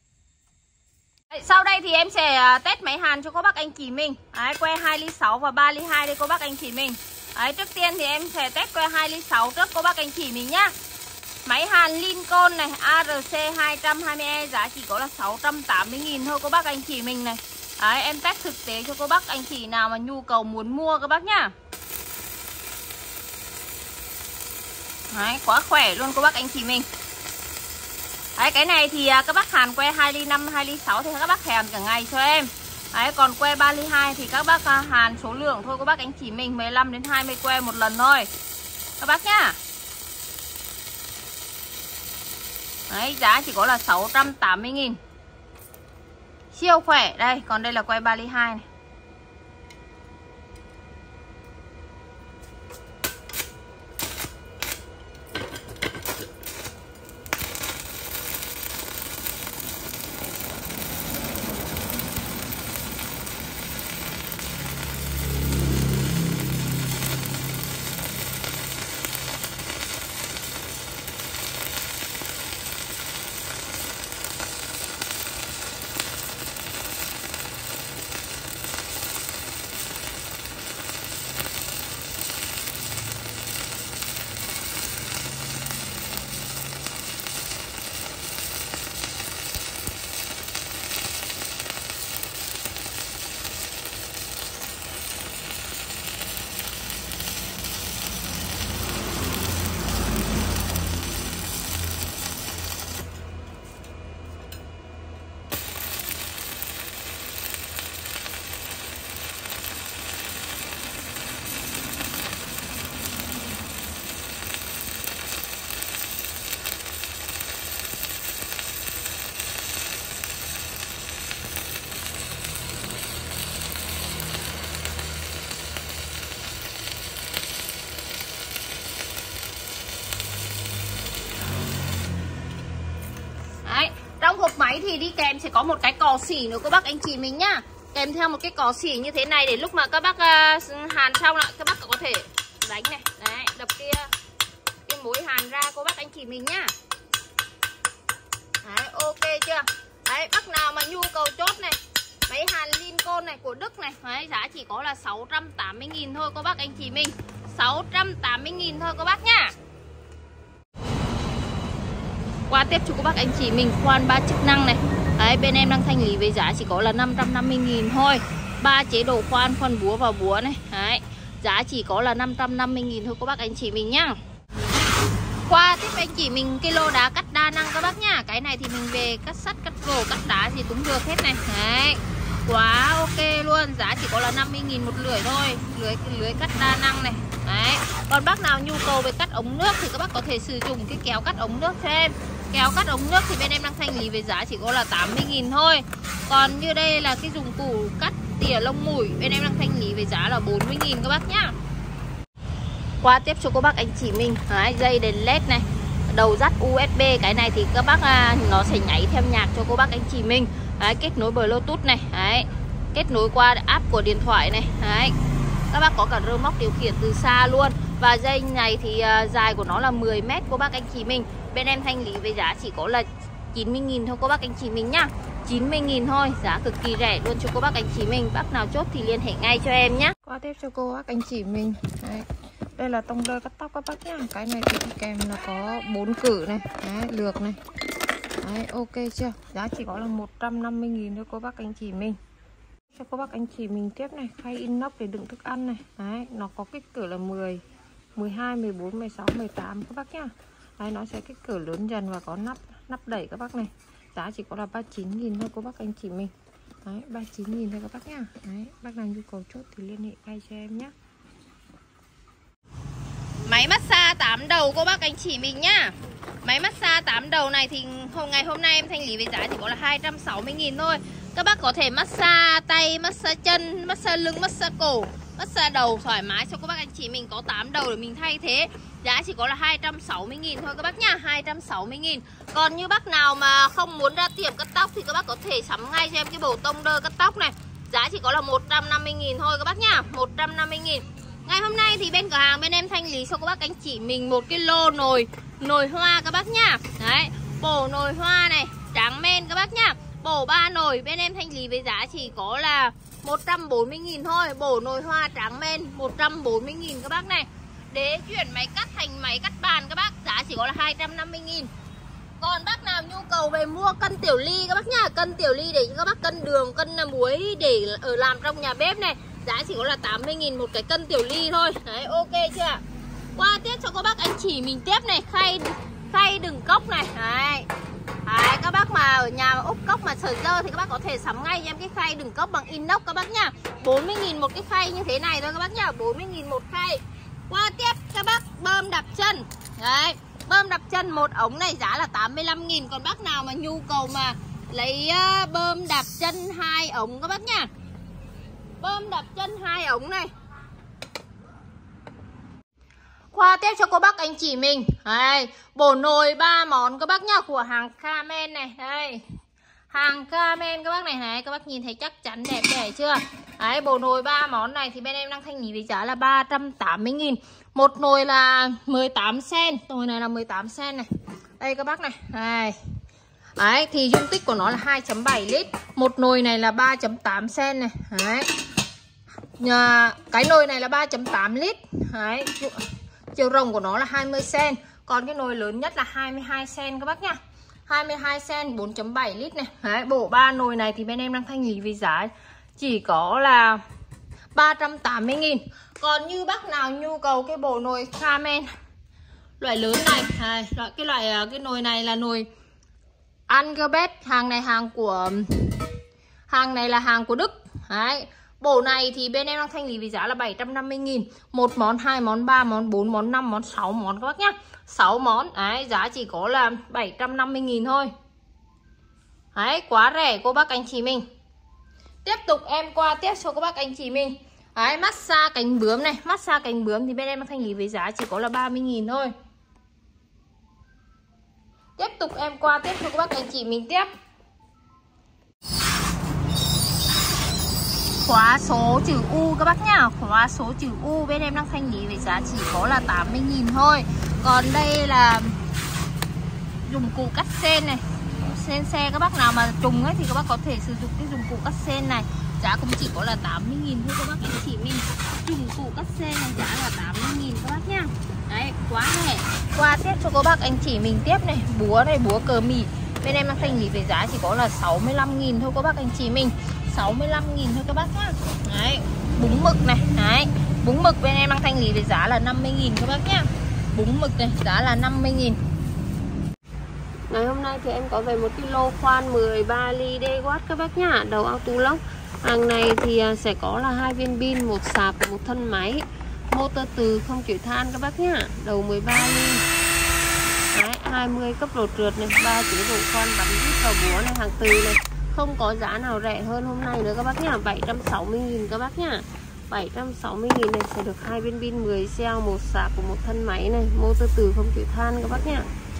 Sau đây thì em sẽ test máy hàn cho các bác anh chị mình. Đấy, que hai ly sáu và ba ly hai đây cô bác anh chị mình. Đấy, trước tiên thì em sẽ test que hai ly sáu trước cô bác anh chị mình nhá. Máy hàn Lincoln này, A R C hai trăm hai mươi E, giá chỉ có là sáu trăm tám mươi nghìn thôi cô bác anh chị mình này. Đấy, em test thực tế cho cô bác anh chị nào mà nhu cầu muốn mua các bác nhá. Đấy, quá khỏe luôn cô bác anh chị mình. Đấy, cái này thì các bác hàn que hai ly năm, hai ly sáu thì các bác hàn cả ngày cho em. Đấy, còn que ba ly hai thì các bác hàn số lượng thôi các bác anh chị mình, mười lăm đến hai mươi que một lần thôi các bác nhá. Đấy, giá chỉ có là sáu trăm tám mươi nghìn. Siêu khỏe. Đây, còn đây là que ba ly hai này. thì đi kèm sẽ có một cái cò xỉ nữa cô bác anh chị mình nhá. Kèm theo một cái cò xỉ như thế này để lúc mà các bác uh, hàn xong lại các bác có thể đánh này. Đấy, đập kia cái mối hàn ra cô bác anh chị mình nhá. Đấy, ok chưa? Đấy, bác nào mà nhu cầu chốt này, máy hàn Lincoln này của Đức này, đấy, giá chỉ có là sáu trăm tám mươi nghìn thôi cô bác anh chị mình. sáu trăm tám mươi nghìn thôi cô bác nhá. Qua tiếp cho cô bác anh chị mình khoan ba chức năng này. Đấy, bên em đang thanh lý với giá chỉ có là năm trăm năm mươi nghìn thôi. Ba chế độ khoan, khoan búa và búa này. Đấy, giá chỉ có là năm trăm năm mươi nghìn thôi cô bác anh chị mình nhá. Qua tiếp anh chị mình cái lô đá cắt đa năng các bác nhá. Cái này thì mình về cắt sắt, cắt gỗ, cắt đá gì cũng được hết này. Đấy, quá ok luôn. Giá chỉ có là năm mươi nghìn một lưỡi thôi. Lưỡi lưỡi cắt đa năng này. Đấy, còn bác nào nhu cầu về cắt ống nước thì các bác có thể sử dụng cái kéo cắt ống nước cho em. Kéo cắt ống nước thì bên em đang thanh lý với giá chỉ có là tám mươi nghìn thôi. Còn như đây là cái dụng cụ cắt tỉa lông mũi, bên em đang thanh lý với giá là bốn mươi nghìn các bác nhá. Qua tiếp cho cô bác anh chị mình. Đấy, dây đèn led này, đầu dắt u ét bê. Cái này thì các bác à, nó sẽ nhảy theo nhạc cho cô bác anh chị mình. Đấy, kết nối Bluetooth này. Đấy, kết nối qua app của điện thoại này. Đấy, các bác có cả rơ móc điều khiển từ xa luôn. Và dây này thì uh, dài của nó là mười mét cô bác anh chị mình. Bên em thanh lý với giá chỉ có là chín mươi nghìn thôi cô bác anh chị mình nhá. chín mươi nghìn thôi, giá cực kỳ rẻ luôn cho cô bác anh chị mình. Bác nào chốt thì liên hệ ngay cho em nhá. Qua tiếp cho cô bác anh chị mình. Đấy, đây là tông đơ cắt tóc các bác nhá. Cái này thì kèm là có bốn cử này. Đấy, lược này. Đấy, ok chưa? Giá chỉ có là một trăm năm mươi nghìn thôi cô bác anh chị mình. Cho cô bác anh chị mình tiếp này, khay inox để đựng thức ăn này. Đấy, nó có kích cỡ là mười, mười hai, mười bốn, mười sáu, mười tám các bác nhá. Đấy, nó sẽ kích cỡ lớn dần và có nắp nắp đẩy các bác này. Giá chỉ có là ba mươi chín nghìn thôi cô bác anh chị mình. Đấy, ba mươi chín nghìn thôi các bác nhá. Đấy, bác nào nhu cầu chốt thì liên hệ ngay cho em nhé. Máy massage tám đầu cô bác anh chị mình nhá. Máy massage tám đầu này thì hôm ngày hôm nay em thanh lý với giá chỉ có là hai trăm sáu mươi nghìn thôi. Các bác có thể massage tay, massage chân, massage lưng, massage cổ, massage đầu thoải mái cho các bác anh chị mình. Có tám đầu để mình thay thế. Giá chỉ có là hai trăm sáu mươi nghìn thôi các bác nhá, hai trăm sáu mươi nghìn. Còn như bác nào mà không muốn ra tiệm cắt tóc thì các bác có thể sắm ngay cho em cái bộ tông đơ cắt tóc này. Giá chỉ có là một trăm năm mươi nghìn thôi các bác nhá, một trăm năm mươi nghìn. Ngày hôm nay thì bên cửa hàng bên em thanh lý cho các bác anh chị mình một cái lô nồi nồi hoa các bác nhá. Đấy, bổ nồi hoa này, tráng men các bác nhá. Bổ ba nồi bên em thanh lý với giá chỉ có là một trăm bốn mươi nghìn thôi. Bổ nồi hoa tráng men một trăm bốn mươi nghìn các bác này. Để chuyển máy cắt thành máy cắt bàn các bác, giá chỉ có là hai trăm năm mươi nghìn. Còn bác nào nhu cầu về mua cân tiểu ly các bác nhá, cân tiểu ly để các bác cân đường, cân muối để ở làm trong nhà bếp này, giá chỉ có là tám mươi nghìn một cái cân tiểu ly thôi. Đấy, ok chưa? Qua tiếp cho các bác anh chị mình tiếp này, khay khay đựng cốc này. Đấy. Đấy, các bác mà ở nhà mà úp cốc mà sợi dơ thì các bác có thể sắm ngay cho em cái khay đựng cốc bằng inox các bác nhá. bốn mươi nghìn một cái khay như thế này thôi các bác nhá, bốn mươi nghìn một khay. Qua tiếp các bác bơm đạp chân. Đấy, bơm đạp chân một ống này giá là tám mươi lăm nghìn. Còn bác nào mà nhu cầu mà lấy uh, bơm đạp chân hai ống các bác nhá. Bơm đạp chân hai ống này. Qua tiếp cho cô bác anh chị mình. Đây, bổ nồi ba món các bác nhá, của hàng Kamen này. Đây, hàng Kamen các bác này. Đấy, các bác nhìn thấy chắc chắn đẹp đẽ chưa? Đấy, bộ nồi ba món này thì bên em đang thanh lý với giá là ba trăm tám mươi nghìn. Một nồi là mười tám xen. Nồi này là mười tám xen này. Đây các bác này. Đây. Đấy, thì dung tích của nó là hai phẩy bảy lít. Một nồi này là ba phẩy tám xen này. Đấy. Nhà, cái nồi này là ba phẩy tám lít. Đấy. Chiều rộng của nó là hai mươi xen. Còn cái nồi lớn nhất là hai mươi hai xen các bác nhá. hai mươi hai xen, bốn phẩy bảy lít này. Đấy, bộ ba nồi này thì bên em đang thanh lý với giá chỉ có là ba trăm tám mươi nghìn. Còn như bác nào nhu cầu cái bộ nồi Kamen loại lớn này, này loại cái loại cái nồi này là nồi Angerbet, hàng này hàng của hàng này là hàng của Đức. Đấy, bộ này thì bên em đang thanh lý với giá là bảy trăm năm mươi nghìn. Một món, hai món, ba món, bốn món, năm món, sáu món các bác nhá. sáu món. Đấy, giá chỉ có là bảy trăm năm mươi nghìn thôi. Đấy, quá rẻ cô bác anh chị mình. Tiếp tục em qua tiếp cho các bác anh chị mình. Đấy, massage cánh bướm này. Massage cánh bướm thì bên em thanh lý với giá chỉ có là ba mươi nghìn thôi. Tiếp tục em qua tiếp cho các bác anh chị mình tiếp. khóa số chữ U các bác nhá. Khóa số chữ U bên em đang thanh lý với giá chỉ có là tám mươi nghìn thôi. Còn đây là dụng cụ cắt sen này, sen xe các bác nào mà trùng ấy thì các bác có thể sử dụng cái dụng cụ cắt sen này, giá cũng chỉ có là tám mươi nghìn thôi các bác anh chị mình. Dụng cụ cắt sen này giá là tám mươi nghìn các bác nhá. Đấy, quá rẻ. Qua tiếp cho các bác anh chị mình tiếp này, búa này, búa cờ mì bên em đang thanh lý với giá chỉ có là sáu mươi lăm nghìn thôi các bác anh chị mình. sáu mươi lăm nghìn thôi các bác nhá. Đấy, búng mực này, đấy, búng mực bên em đang thanh lý với giá là năm mươi nghìn các bác nhá. Búng mực này giá là năm mươi nghìn. Ngày hôm nay thì em có về một cái lô khoan mười ba ly đê goát các bác nhá, đầu auto lock. Hàng này thì sẽ có là hai viên pin, một sạc và một thân máy. Motor từ không chịu than các bác nhá, đầu mười ba ly. Đấy, hai mươi cấp độ trượt này, ba chế độ khoan bắn rít vào búa này, hàng từ này. Không có giá nào rẻ hơn hôm nay nữa các bác nhá, bảy trăm sáu mươi nghìn các bác nhá. bảy trăm sáu mươi nghìn này sẽ được hai viên pin mười cell, một sạc của một thân máy này, motor từ không chịu than các bác nhá.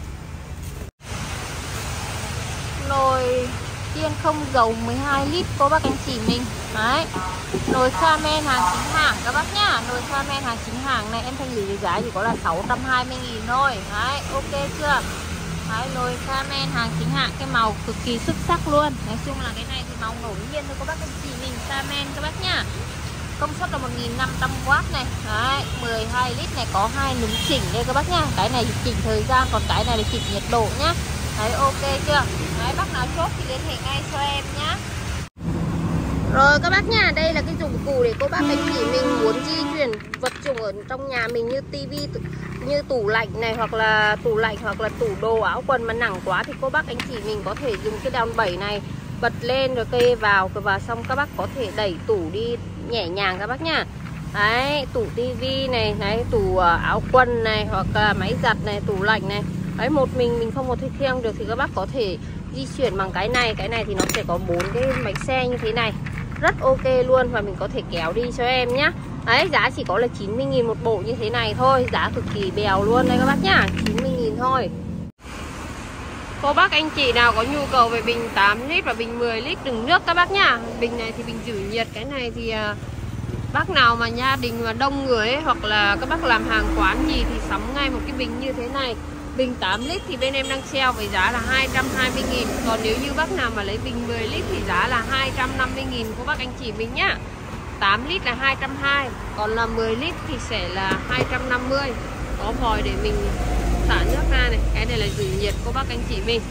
Nồi chiên không dầu mười hai lít cô bác anh chị mình. Đấy, nồi Charmen hàng chính hãng các bác nhá. Nồi Charmen hàng chính hãng này em thanh lý với giá chỉ có là sáu trăm hai mươi nghìn thôi. Đấy, ok chưa? Đấy, nồi Charmen hàng chính hãng, cái màu cực kỳ xuất sắc luôn. Nói chung là cái này thì màu ngẫu nhiên thôi cô bác anh chị mình. Charmen các bác nhá. Công suất là một nghìn năm trăm oát này. Đấy, mười hai lít này, có hai núm chỉnh đây các bác nhá. Cái này chỉnh thời gian, còn cái này là chỉnh nhiệt độ nhá. Đấy, ok chưa? Đấy, bác nào chốt thì liên hệ ngay cho em nhá. Rồi các bác nhá, đây là cái dụng cụ để cô bác anh chị mình muốn di chuyển vật dụng ở trong nhà mình, như tivi, như tủ lạnh này, hoặc là tủ lạnh, hoặc là tủ đồ áo quần mà nặng quá thì cô bác anh chị mình có thể dùng cái đòn bẩy này bật lên rồi kê vào, và xong các bác có thể đẩy tủ đi nhẹ nhàng các bác nhá. Đấy, tủ tivi này, đấy, tủ áo quần này, hoặc là máy giặt này, tủ lạnh này. Đấy, một mình mình không có thể khiêng được thì các bác có thể di chuyển bằng cái này. Cái này thì nó sẽ có bốn cái máy xe như thế này, rất ok luôn, và mình có thể kéo đi cho em nhá. Đấy, giá chỉ có là chín mươi nghìn một bộ như thế này thôi, giá cực kỳ bèo luôn đây các bác nhá, chín mươi nghìn thôi. Cô bác anh chị nào có nhu cầu về bình tám lít và bình mười lít đựng nước các bác nhá. Bình này thì bình giữ nhiệt, cái này thì bác nào mà gia đình mà đông người ấy, hoặc là các bác làm hàng quán gì thì sắm ngay một cái bình như thế này. Bình tám lít thì bên em đang sale với giá là hai trăm hai mươi nghìn. Còn nếu như bác nào mà lấy bình mười lít thì giá là hai trăm năm mươi nghìn của bác anh chị mình nhá. Tám lít là hai trăm hai mươi, còn là mười lít thì sẽ là hai trăm năm mươi. Có vòi để mình xả nước ra này. Cái này là giữ nhiệt của bác anh chị mình.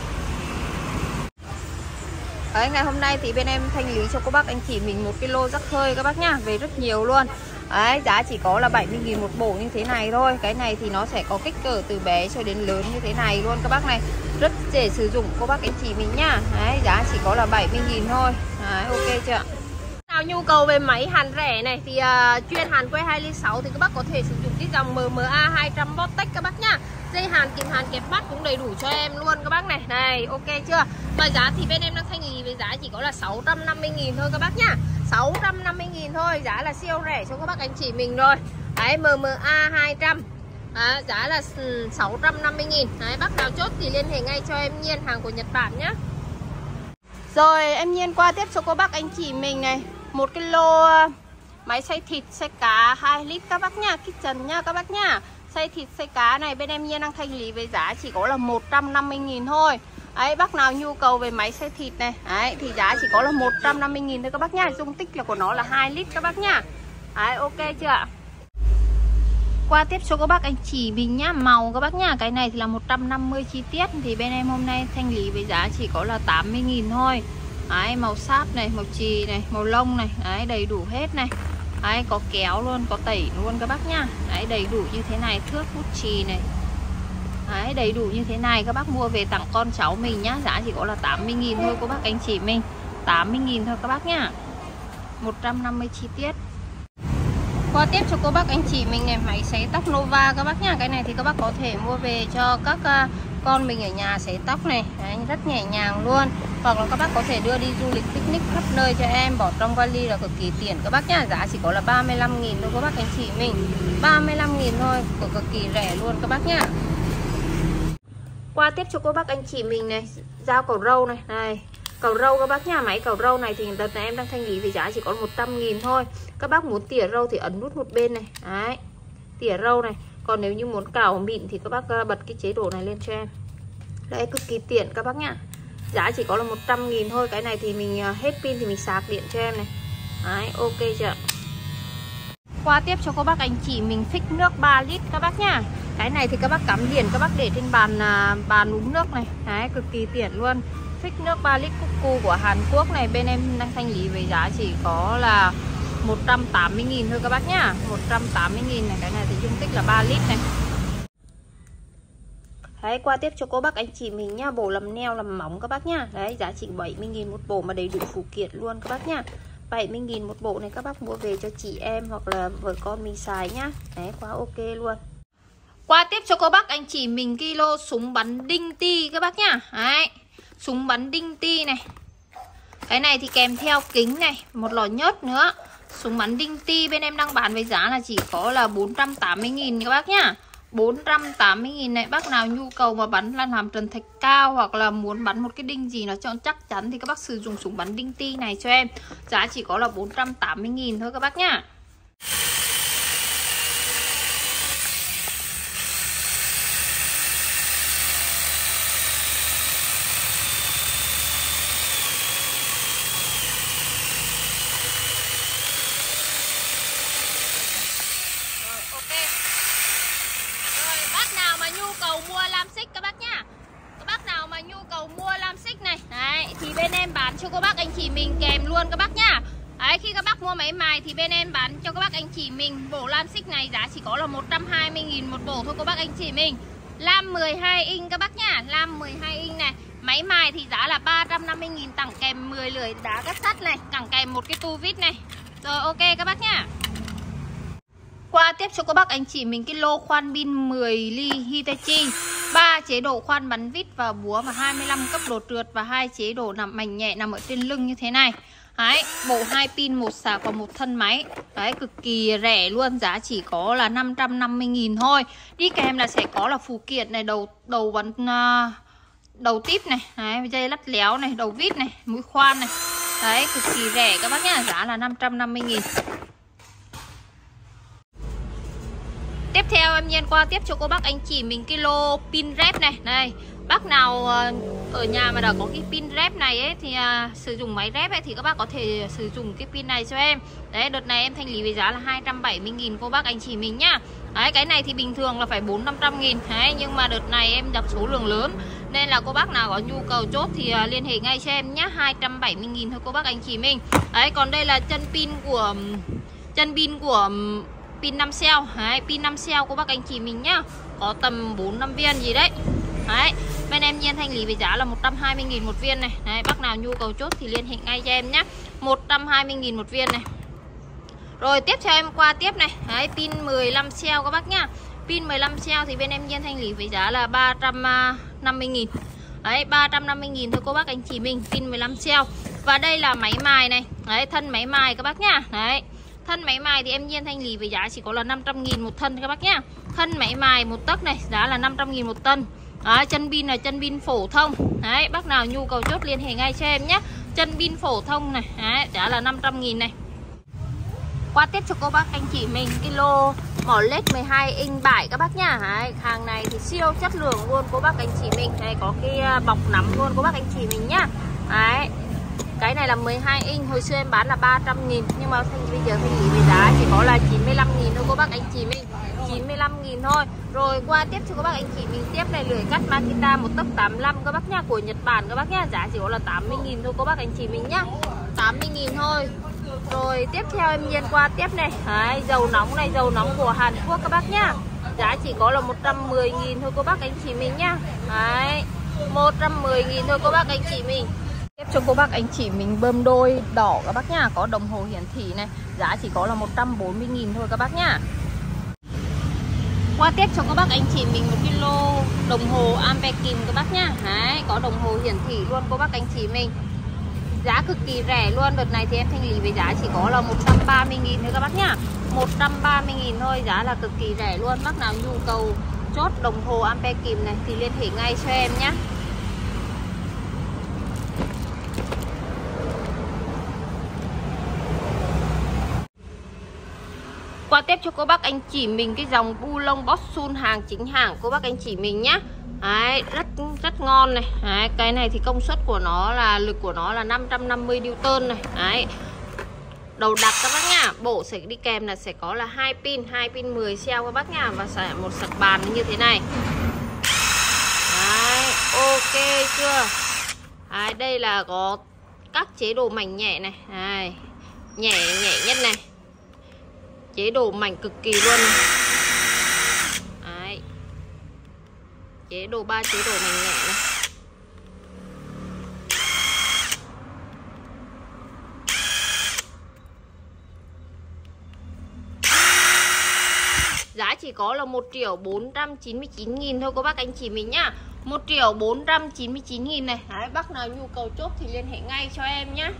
Đấy, ngày hôm nay thì bên em thanh lý cho cô bác anh chị mình một cái lô rắc hơi các bác nhá, về rất nhiều luôn. Đấy, giá chỉ có là bảy mươi nghìn một bộ như thế này thôi. Cái này thì nó sẽ có kích cỡ từ bé cho đến lớn như thế này luôn các bác này. Rất dễ sử dụng cô bác anh chị mình nhá. Đấy, giá chỉ có là bảy mươi nghìn thôi. Đấy, ok chưa? Nào nhu cầu về máy hàn rẻ này thì uh, chuyên hàn que hai ly sáu thì các bác có thể sử dụng cái dòng em em a hai trăm Botech các bác nhá. Dây hàn, kìm hàn, kẹp mắt cũng đầy đủ cho em luôn các bác này. Này, ok chưa? Và giá thì bên em đang thanh lý với giá chỉ có là sáu trăm năm mươi nghìn thôi các bác nhá. sáu trăm năm mươi nghìn thôi, giá là siêu rẻ cho các bác anh chị mình rồi. Đấy, em em a hai trăm. Đấy, giá là sáu trăm năm mươi nghìn. Đấy, bác nào chốt thì liên hệ ngay cho em Nhiên, hàng của Nhật Bản nhá. Rồi, em Nhiên qua tiếp cho cô bác anh chị mình này một cái lô máy xay thịt, xay cá hai lít các bác nhá, kitchen nhá các bác nhá. Xay thịt, xay cá này bên em Nhiên đang thanh lý với giá chỉ có là một trăm năm mươi nghìn thôi. Đấy, bác nào nhu cầu về máy xay thịt này, đấy, thì giá chỉ có là một trăm năm mươi nghìn thôi các bác nhá. Dung tích là của nó là hai lít các bác nhá. Đấy, ok chưa ạ? Qua tiếp cho các bác anh chị mình nhá, màu các bác nhá. Cái này thì là một trăm năm mươi chi tiết, thì bên em hôm nay thanh lý với giá chỉ có là tám mươi nghìn thôi. Đấy, màu sáp này, màu chì này, màu lông này, đấy, đầy đủ hết này. Đấy, có kéo luôn, có tẩy luôn các bác nhá. Đấy, đầy đủ như thế này, thước hút chì này. Đấy, đầy đủ như thế này, các bác mua về tặng con cháu mình nhá. Giá chỉ có là tám mươi nghìn thôi các bác anh chị mình. tám mươi nghìn thôi các bác nhá. một trăm năm mươi chi tiết. Qua tiếp cho cô bác anh chị mình này, máy sấy tóc Nova các bác nhá. Cái này thì các bác có thể mua về cho các uh, con mình ở nhà sấy tóc này. Đấy, rất nhẹ nhàng luôn. Hoặc là các bác có thể đưa đi du lịch picnic khắp nơi cho em, bỏ trong vali là cực kỳ tiện các bác nhá. Giá chỉ có là ba mươi lăm nghìn thôi các bác anh chị mình. ba mươi lăm nghìn thôi, cực kỳ rẻ luôn các bác nhá. Qua tiếp cho cô bác anh chị mình này, dao cầu râu này, này. Cào râu các bác nha. Máy cào râu này thì đợt này em đang thanh lý với giá chỉ có một trăm nghìn thôi. Các bác muốn tỉa râu thì ấn nút một bên này. Đấy, tỉa râu này. Còn nếu như muốn cào mịn thì các bác bật cái chế độ này lên cho em. Đấy, cực kỳ tiện các bác nhá. Giá chỉ có là một trăm nghìn thôi. Cái này thì mình hết pin thì mình sạc điện cho em này. Đấy, ok chưa? Qua tiếp cho các bác anh chị mình phích nước ba lít các bác nhá. Cái này thì các bác cắm điện, các bác để trên bàn bàn uống nước này. Đấy, cực kỳ tiện luôn. Phích nước ba lít Cuckoo của Hàn Quốc này, bên em đang thanh lý với giá chỉ có là một trăm tám mươi nghìn thôi các bác nhá. Một trăm tám mươi nghìn này. Cái này thì dung tích là ba lít này. Đấy, qua tiếp cho cô bác anh chị mình nhá. Bộ làm neo làm móng các bác nhá. Đấy, giá trị bảy mươi nghìn một bộ mà đầy đủ phụ kiện luôn các bác nhá. bảy mươi nghìn một bộ này các bác mua về cho chị em hoặc là vợ con mình xài nhá. Đấy, quá ok luôn. Qua tiếp cho cô bác anh chị mình kilo súng bắn đinh ti các bác nhá. Đấy, súng bắn đinh ti này. Cái này thì kèm theo kính này, một lò nhớt nữa. Súng bắn đinh ti bên em đang bán với giá là chỉ có là bốn trăm tám mươi nghìn các bác nhá. Bốn trăm tám mươi nghìn này. Bác nào nhu cầu mà bắn lan hàm trần thạch cao hoặc là muốn bắn một cái đinh gì nó cho chắc chắn thì các bác sử dụng súng bắn đinh ti này cho em. Giá chỉ có là bốn trăm tám mươi nghìn thôi các bác nhá. Mua lam xích các bác nhá. Các bác nào mà nhu cầu mua lam xích này, đấy, thì bên em bán cho các bác anh chị mình kèm luôn các bác nhá. Đấy, khi các bác mua máy mài thì bên em bán cho các bác anh chị mình bộ lam xích này giá chỉ có là một trăm hai mươi nghìn một bộ thôi các bác anh chị mình. Lam mười hai inch các bác nhá. Lam mười hai inch này. Máy mài thì giá là ba trăm năm mươi nghìn tặng kèm mười lưỡi đá cắt sắt này, tặng kèm một cái tu vít này. Rồi ok các bác nhá. Qua tiếp cho các bác anh chị mình cái lô khoan pin mười ly Hitachi, ba chế độ khoan bắn vít và búa và hai mươi lăm cấp độ trượt và hai chế độ nằm mạnh nhẹ nằm ở trên lưng như thế này. Đấy, bộ hai pin, một sạc và một thân máy. Đấy, cực kỳ rẻ luôn, giá chỉ có là năm trăm năm mươi nghìn thôi. Đi kèm là sẽ có là phụ kiện này, đầu đầu bắn uh, đầu típ này, đấy, dây lắt léo này, đầu vít này, mũi khoan này. Đấy, cực kỳ rẻ các bác nhá, giá là năm trăm năm mươi nghìn. Tiếp theo em Nhiên qua tiếp cho cô bác anh chị mình cái lô pin rep này. Đây, bác nào ở nhà mà đã có cái pin rep này ấy thì uh, sử dụng máy rep ấy thì các bác có thể sử dụng cái pin này cho em. Đấy, đợt này em thanh lý với giá là hai trăm bảy mươi nghìn cô bác anh chị mình nhá. Đấy, cái này thì bình thường là phải bốn năm trăm nghìn. Đấy, nhưng mà đợt này em nhập số lượng lớn nên là cô bác nào có nhu cầu chốt thì uh, liên hệ ngay cho em nhá. Hai trăm bảy mươi nghìn thôi cô bác anh chị mình. Đấy, còn đây là chân pin của chân pin của pin năm cell. Đấy, pin năm cell của bác anh chị mình nhá. Có tầm bốn năm viên gì đấy. Đấy, bên em Nhiên thanh lý với giá là một trăm hai mươi nghìn một viên này. Đấy, bác nào nhu cầu chốt thì liên hệ ngay cho em nhá. một trăm hai mươi nghìn một viên này. Rồi tiếp theo em qua tiếp này. Đấy, pin mười lăm cell các bác nhá. Pin mười lăm cell thì bên em Nhiên thanh lý với giá là ba trăm năm mươi nghìn. Đấy, ba trăm năm mươi nghìn thôi cô bác anh chị mình. Pin mười lăm cell. Và đây là máy mài này. Đấy, thân máy mài các bác nhá. Đấy, thân máy mài thì em Nhiên thanh lý với giá chỉ có là năm trăm nghìn một thân các bác nhá. Thân máy mài một tấc này, giá là năm trăm nghìn một tân. Đấy, chân pin là chân pin phổ thông. Đấy, bác nào nhu cầu chốt liên hệ ngay cho em nhé. Chân pin phổ thông này, đấy, giá là năm trăm nghìn này. Qua tiếp cho cô bác anh chị mình cái lô mỏ led mười hai inch bải các bác nhá. Đấy, hàng này thì siêu chất lượng luôn cô bác anh chị mình. Đây có cái bọc nắm luôn cô bác anh chị mình nhá. Đấy, cái này là mười hai inch, hồi xưa em bán là ba trăm nghìn nhưng mà thanh bây giờ thanh lý với giá chỉ có là chín mươi lăm nghìn thôi cô bác anh chị mình. chín mươi lăm nghìn thôi. Rồi qua tiếp cho các bác anh chị mình tiếp này lưỡi cắt Makita một tấc tám mươi lăm các bác nhá, của Nhật Bản các bác nhá, giá chỉ có là tám mươi nghìn thôi cô bác anh chị mình nhá. tám mươi nghìn thôi. Rồi tiếp theo em Nhiên qua tiếp này. Đấy, dầu nóng này, dầu nóng của Hàn Quốc các bác nhá. Giá chỉ có là một trăm mười nghìn thôi cô bác anh chị mình nhá. Đấy, một trăm mười nghìn thôi cô bác anh chị mình. Tiếp cho cô bác anh chị mình bơm đôi đỏ các bác nhá, có đồng hồ hiển thị này, giá chỉ có là một trăm bốn mươi nghìn thôi các bác nhá. Qua tiếp cho các bác anh chị mình một cái lô đồng hồ ampe kim các bác nhá. Đấy, có đồng hồ hiển thị luôn cô bác anh chị mình. Giá cực kỳ rẻ luôn, đợt này thì em thanh lý với giá chỉ có là một trăm ba mươi nghìn thôi các bác nhá. một trăm ba mươi nghìn thôi, giá là cực kỳ rẻ luôn. Bác nào nhu cầu chốt đồng hồ ampe kim này thì liên hệ ngay cho em nhá. Qua tiếp cho cô bác anh chị mình cái dòng bu lông Bossun hàng chính hãng cô bác anh chị mình nhá. Đấy, rất rất ngon này. Đấy, cái này thì công suất của nó là lực của nó là năm trăm năm mươi Newton này. Đấy. Đầu đặc các bác nhá. Bộ sẽ đi kèm là sẽ có là hai pin, hai pin mười xeo các bác nhá, và sẽ một sạc bàn như thế này. Đấy, ok chưa? Đấy, đây là có các chế độ mảnh nhẹ này. Đấy, nhẹ nhẹ nhất này. Chế độ mảnh cực kỳ luôn này. Đấy. Chế độ ba chế độ mảnh nhẹ này. Giá chỉ có là một triệu bốn trăm chín mươi chín nghìn thôi cô bác anh chị mình nhá. một triệu bốn trăm chín mươi chín nghìn này. Đấy, bác nào nhu cầu chốt thì liên hệ ngay cho em nhá.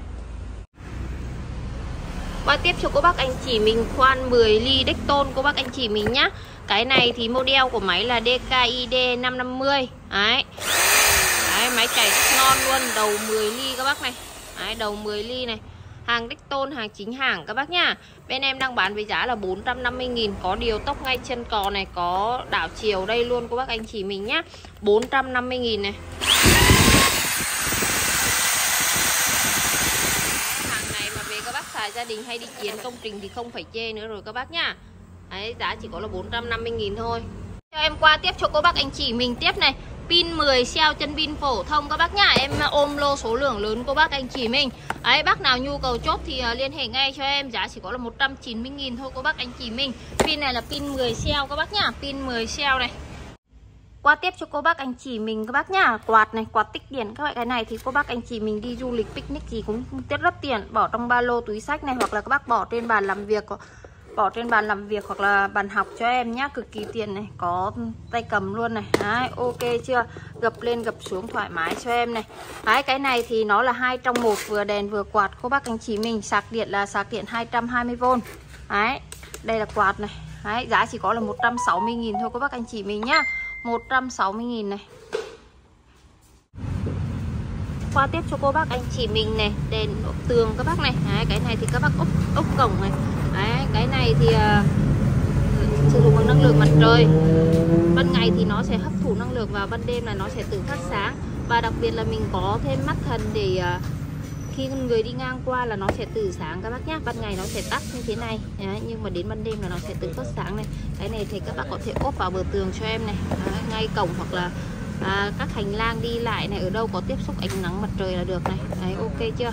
Qua tiếp cho cô bác anh chị mình khoan mười ly Decton cô bác anh chị mình nhá. Cái này thì model của máy là D K I D năm năm mươi. Đấy. Đấy, máy cày rất ngon luôn, đầu mười ly các bác này. Đấy, đầu mười ly này. Hàng Decton, hàng chính hãng các bác nhá. Bên em đang bán với giá là bốn trăm năm mươi nghìn. Có điều tốc ngay chân cò này, có đảo chiều đây luôn cô bác anh chị mình nhá. bốn trăm năm mươi nghìn này. Hàng này mà về các bác xài gia đình hay đi chiến công trình thì không phải chê nữa rồi các bác nhá. Đấy, giá chỉ có là bốn trăm năm mươi nghìn thôi. Cho em qua tiếp cho cô bác anh chị mình tiếp này. Pin mười xeo chân pin phổ thông các bác nhá. Em ôm lô số lượng lớn cô bác anh chị mình. Đấy, bác nào nhu cầu chốt thì uh, liên hệ ngay cho em. Giá chỉ có là một trăm chín mươi nghìn thôi cô bác anh chị mình. Pin này là pin mười xeo các bác nhá. Pin mười xeo này. Qua tiếp cho cô bác anh chị mình các bác nhá. Quạt này, quạt tích điện các bạn. Cái này thì cô bác anh chị mình đi du lịch picnic gì cũng tiết rất tiện. Bỏ trong ba lô túi sách này, hoặc là các bác bỏ trên bàn làm việc, bỏ trên bàn làm việc hoặc là bàn học cho em nhá, cực kỳ tiện này, có tay cầm luôn này. Đấy, ok chưa? Gập lên gập xuống thoải mái cho em này. Đấy, cái này thì nó là hai trong một, vừa đèn vừa quạt cô bác anh chị mình. Sạc điện là sạc điện hai trăm hai mươi vôn. Đấy, đây là quạt này. Đấy, giá chỉ có là một trăm sáu mươi nghìn thôi cô bác anh chị mình nhá. một trăm sáu mươi nghìn này. Qua tiếp cho cô bác anh chị mình này, đèn ốp tường các bác này. Đấy, cái này thì các bác ốp ốp cổng này. Đấy, cái này thì uh, sử dụng bằng năng lượng mặt trời. Ban ngày thì nó sẽ hấp thụ năng lượng, và ban đêm là nó sẽ tự phát sáng. Và đặc biệt là mình có thêm mắt thần để uh, khi người đi ngang qua là nó sẽ tự sáng các bác nhá. Ban ngày nó sẽ tắt như thế này. Đấy, nhưng mà đến ban đêm là nó sẽ tự phát sáng này. Cái này thì các bác có thể ốp vào bờ tường cho em này. Đấy, ngay cổng hoặc là À, các hành lang đi lại này, ở đâu có tiếp xúc ánh nắng mặt trời là được này. Đấy, ok chưa?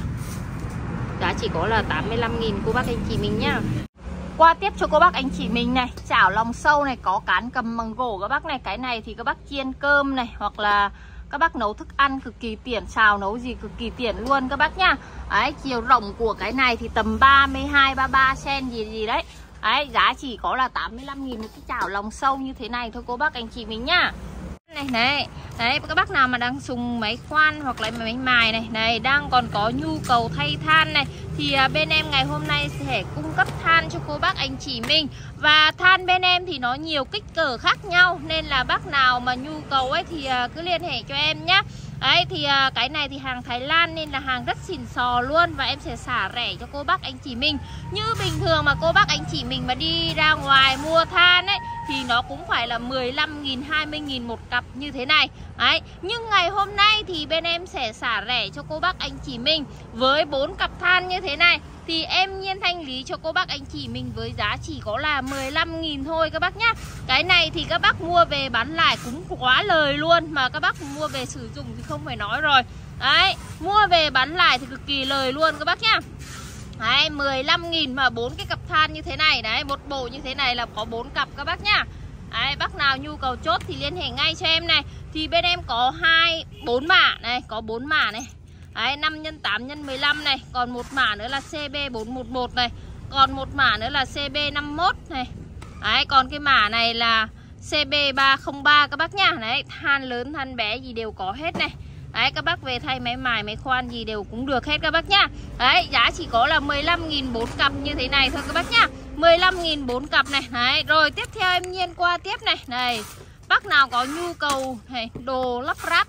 Giá chỉ có là tám mươi lăm nghìn cô bác anh chị mình nhá. Qua tiếp cho cô bác anh chị mình này, chảo lòng sâu này, có cán cầm bằng gỗ các bác này. Cái này thì các bác chiên cơm này, hoặc là các bác nấu thức ăn cực kỳ tiện, xào nấu gì cực kỳ tiện luôn các bác nhá. Đấy, chiều rộng của cái này thì tầm ba mươi hai, ba mươi ba xen gì gì đấy. Đấy, giá chỉ có là tám mươi lăm nghìn một cái chảo lòng sâu như thế này thôi cô bác anh chị mình nhá. Này này, đấy, các bác nào mà đang dùng máy khoan hoặc là máy mài này, này đang còn có nhu cầu thay than này, thì à, bên em ngày hôm nay sẽ cung cấp than cho cô bác anh chị mình. Và than bên em thì nó nhiều kích cỡ khác nhau, nên là bác nào mà nhu cầu ấy thì à, cứ liên hệ cho em nhá. Đấy, thì à, cái này thì hàng Thái Lan nên là hàng rất xịn sò luôn, và em sẽ xả rẻ cho cô bác anh chị mình. Như bình thường mà cô bác anh chị mình mà đi ra ngoài mua than ấy thì nó cũng phải là mười lăm nghìn, hai mươi nghìn một cặp như thế này. Đấy, nhưng ngày hôm nay thì bên em sẽ xả rẻ cho cô bác anh chị mình với bốn cặp than như thế này. Thì em Nhiên thanh lý cho cô bác anh chị mình với giá chỉ có là mười lăm nghìn thôi các bác nhá. Cái này thì các bác mua về bán lại cũng quá lời luôn, mà các bác mua về sử dụng thì không phải nói rồi. Đấy, mua về bán lại thì cực kỳ lời luôn các bác nhá. Đấy, mười lăm nghìn mà bốn cái cặp than như thế này. Đấy, một bộ như thế này là có bốn cặp các bác nhá. Đấy, bác nào nhu cầu chốt thì liên hệ ngay cho em này. Thì bên em có hai, bốn mã này, có bốn mã này. Đấy, năm nhân tám nhân mười lăm này. Còn một mã nữa là C B bốn một một này. Còn một mã nữa là C B năm mốt này. Đấy, còn cái mã này là C B ba không ba các bác nhá. Đấy, than lớn than bé gì đều có hết này. Đấy, các bác về thay máy mài máy khoan gì đều cũng được hết các bác nhá. Đấy, giá chỉ có là mười lăm nghìn bốn cặp như thế này thôi các bác nhá. mười lăm nghìn bốn cặp này. Đấy, rồi tiếp theo em Nhiên qua tiếp này. Này, bác nào có nhu cầu này, đồ lắp ráp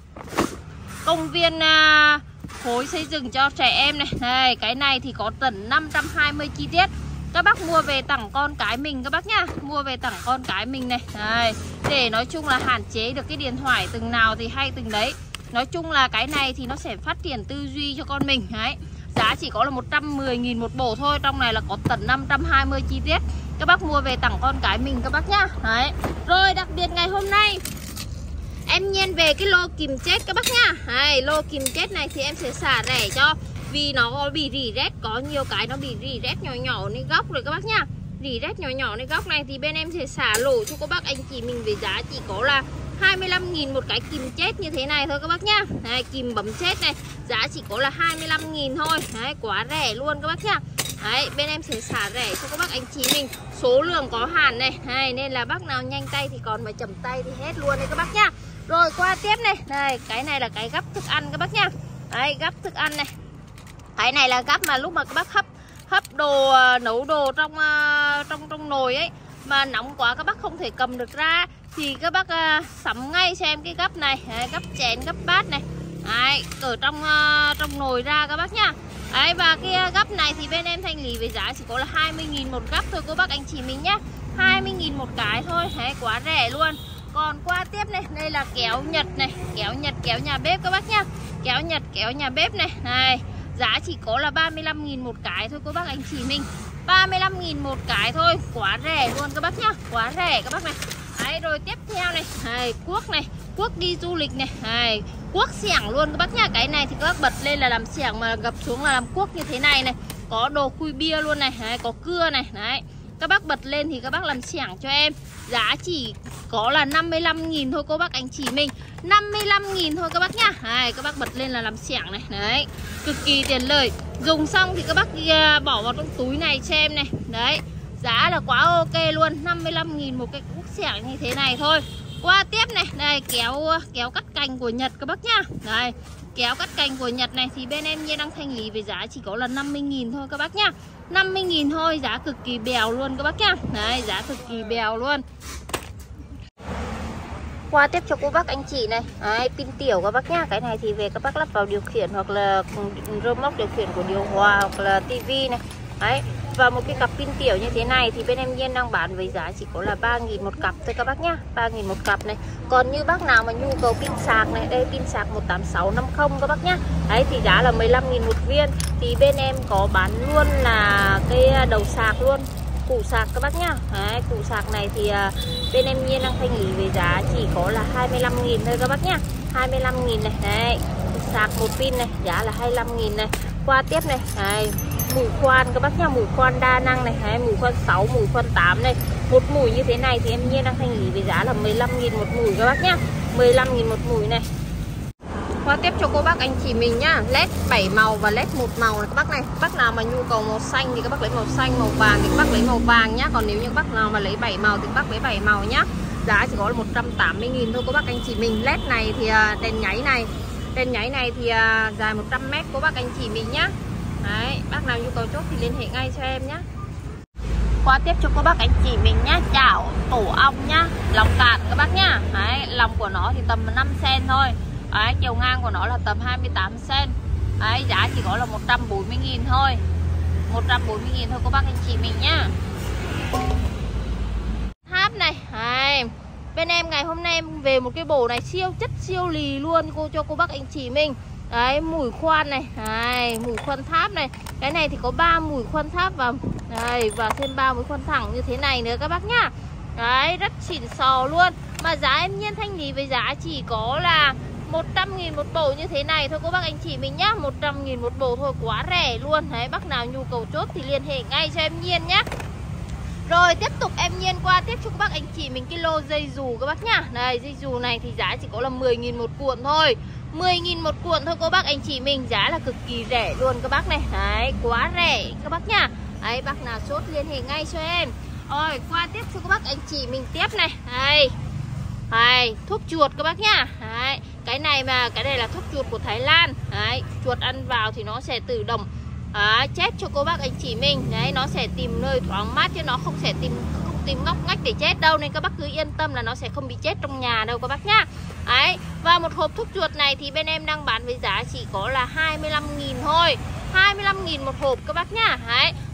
công viên à, khối xây dựng cho trẻ em này. Đây, cái này thì có tận năm trăm hai mươi chi tiết. Các bác mua về tặng con cái mình các bác nhá. Mua về tặng con cái mình này. Đây, để nói chung là hạn chế được cái điện thoại từng nào thì hay từng đấy. Nói chung là cái này thì nó sẽ phát triển tư duy cho con mình. Đấy, giá chỉ có là một trăm mười nghìn một bộ thôi. Trong này là có tận năm trăm hai mươi chi tiết. Các bác mua về tặng con cái mình các bác nhá. Đấy. Rồi đặc biệt ngày hôm nay em Nhiên về cái lô kìm chết các bác nhá. Đấy, lô kìm chết này thì em sẽ xả rẻ cho. Vì nó bị rỉ rét, có nhiều cái nó bị rỉ rét nhỏ nhỏ lên góc rồi các bác nhá. Rỉ rét nhỏ nhỏ lên góc này thì bên em sẽ xả lỗ cho các bác anh chị mình về giá chỉ có là hai mươi lăm nghìn một cái kìm chết như thế này thôi các bác nhá. Đấy, kìm bấm chết này, giá chỉ có là hai mươi lăm nghìn thôi. Đấy, quá rẻ luôn các bác nhá. Đấy, bên em sẽ xả rẻ cho các bác anh chị mình. Số lượng có hạn này. Đấy, nên là bác nào nhanh tay thì còn mà chậm tay thì hết luôn đấy các bác nhá. Rồi qua tiếp này. Đây, cái này là cái gắp thức ăn các bác nhá. Đấy, gắp thức ăn này. Cái này là gắp mà lúc mà các bác hấp hấp đồ, nấu đồ trong uh, trong trong nồi ấy mà nóng quá các bác không thể cầm được ra thì các bác uh, sắm ngay cho em cái gắp này. Đấy, gắp chén, gắp bát này. Đấy, ở trong uh, trong nồi ra các bác nhá. Đấy, và cái gắp này thì bên em thanh lý với giá chỉ có là hai mươi nghìn một gắp thôi các bác anh chị mình nhá. hai mươi nghìn một cái thôi. Đấy, quá rẻ luôn. Còn qua tiếp này, đây là kéo Nhật này, kéo Nhật, kéo nhà bếp các bác nhá. Kéo Nhật, kéo nhà bếp này. Này, giá chỉ có là ba mươi lăm nghìn một cái thôi các bác anh chị mình. ba mươi lăm nghìn một cái thôi, quá rẻ luôn các bác nhá. Quá rẻ các bác này. Đấy, rồi tiếp theo này, này cuốc này, cuốc đi du lịch này. Này, cuốc xẻng luôn các bác nhá. Cái này thì các bác bật lên là làm xẻng, mà gập xuống là làm cuốc như thế này này. Có đồ khui bia luôn này. Đấy, có cưa này. Đấy, các bác bật lên thì các bác làm xẻng cho em. Giá chỉ có là năm mươi lăm nghìn thôi cô bác anh chị mình. năm mươi lăm nghìn thôi các bác nhá. Đấy, các bác bật lên là làm xẻng này. Đấy, cực kỳ tiền lời. Dùng xong thì các bác bỏ vào trong túi này cho em này. Đấy, giá là quá ok luôn. năm mươi lăm nghìn một cái cuốc xẻng như thế này thôi. Qua tiếp này, đây kéo kéo cắt cành của Nhật các bác nhá. Đây, kéo cắt cành của Nhật này thì bên em Nhiên đang thanh lý với giá chỉ có là năm mươi nghìn thôi các bác nhá. năm mươi nghìn thôi, giá cực kỳ bèo luôn các bác nhá. Đấy, giá cực kỳ bèo luôn. Qua tiếp cho cô bác anh chị này. Đấy, pin tiểu các bác nhá. Cái này thì về các bác lắp vào điều khiển hoặc là remote điều khiển của điều hòa hoặc là tivi này. Đấy, và một cái cặp pin tiểu như thế này thì bên em Nhiên đang bán với giá chỉ có là ba nghìn một cặp thôi các bác nhá. ba nghìn một cặp này. Còn như bác nào mà nhu cầu pin sạc này, đây pin sạc một tám sáu năm không các bác nhá. Đấy thì giá là mười lăm nghìn một viên. Thì bên em có bán luôn là cái đầu sạc luôn, củ sạc các bác nhá. Đấy, củ sạc này thì uh, bên em Nhiên đang thanh lý với giá chỉ có là hai mươi lăm nghìn thôi các bác nhá. hai mươi lăm nghìn này. Đấy, sạc một pin này, giá là hai mươi lăm nghìn này. Qua tiếp này, đấy, mũi khoan các bác nhá, mũi khoan đa năng này, đấy, mũi khoan sáu, mũi khoan tám này. Một mũi như thế này thì em Nhiên đang thanh lý với giá là mười lăm nghìn một mũi các bác nhá. mười lăm nghìn một mũi này. Qua tiếp cho cô bác anh chị mình nhá, led bảy màu và led một màu này các bác này. Các bác nào mà nhu cầu màu xanh thì các bác lấy màu xanh, màu vàng thì các bác lấy màu vàng nhá. Còn nếu như các bác nào mà lấy bảy màu thì các bác lấy bảy màu nhá. Giá chỉ có là một trăm tám mươi nghìn thôi cô bác anh chị mình. Led này thì đèn nháy này, đèn nháy này thì dài một trăm mét cô bác anh chị mình nhá. Đấy, bác nào nhu cầu chốt thì liên hệ ngay cho em nhá. Qua tiếp cho cô bác anh chị mình nhá, chảo tổ ong nhá, lòng cạn các bác nhá. Đấy, lòng của nó thì tầm năm xen thôi. Đấy, chiều ngang của nó là tầm hai mươi tám xen. Đấy, giá chỉ có là một trăm bốn mươi nghìn thôi. một trăm bốn mươi nghìn thôi cô bác anh chị mình nhá. Tháp này, đấy, bên em ngày hôm nay em về một cái bộ này siêu chất siêu lì luôn cô cho cô bác anh chị mình. Đấy, mũi khoan này, đấy, mũi khoan tháp này. Cái này thì có ba mũi khoan tháp và đây, và thêm ba mũi khoan thẳng như thế này nữa các bác nhá. Đấy, rất xịn sò luôn. Mà giá em Nhiên thanh lý với giá chỉ có là một trăm nghìn một bộ như thế này thôi cô bác anh chị mình nhá. một trăm nghìn một bộ thôi, quá rẻ luôn. Đấy, bác nào nhu cầu chốt thì liên hệ ngay cho em Nhiên nhá. Rồi tiếp tục em Nhiên qua tiếp cho các bác anh chị mình cái lô dây dù các bác nhá. Đây, dây dù này thì giá chỉ có là mười nghìn một cuộn thôi. mười nghìn một cuộn thôi cô bác anh chị mình, giá là cực kỳ rẻ luôn các bác này. Đấy, quá rẻ các bác nhá. Đấy, bác nào chốt liên hệ ngay cho em. Rồi, qua tiếp cho các bác anh chị mình tiếp này. Đây, đây, thuốc chuột các bác nhá. Đấy, cái này mà, cái này là thuốc chuột của Thái Lan. Đấy, chuột ăn vào thì nó sẽ tự động à, chết cho cô bác anh chị mình. Đấy, nó sẽ tìm nơi thoáng mát chứ nó không sẽ tìm không tìm ngóc ngách để chết đâu. Nên các bác cứ yên tâm là nó sẽ không bị chết trong nhà đâu các bác nhá. Đấy, và một hộp thuốc chuột này thì bên em đang bán với giá chỉ có là hai mươi lăm nghìn thôi. hai mươi lăm nghìn một hộp các bác nhá. Đấy,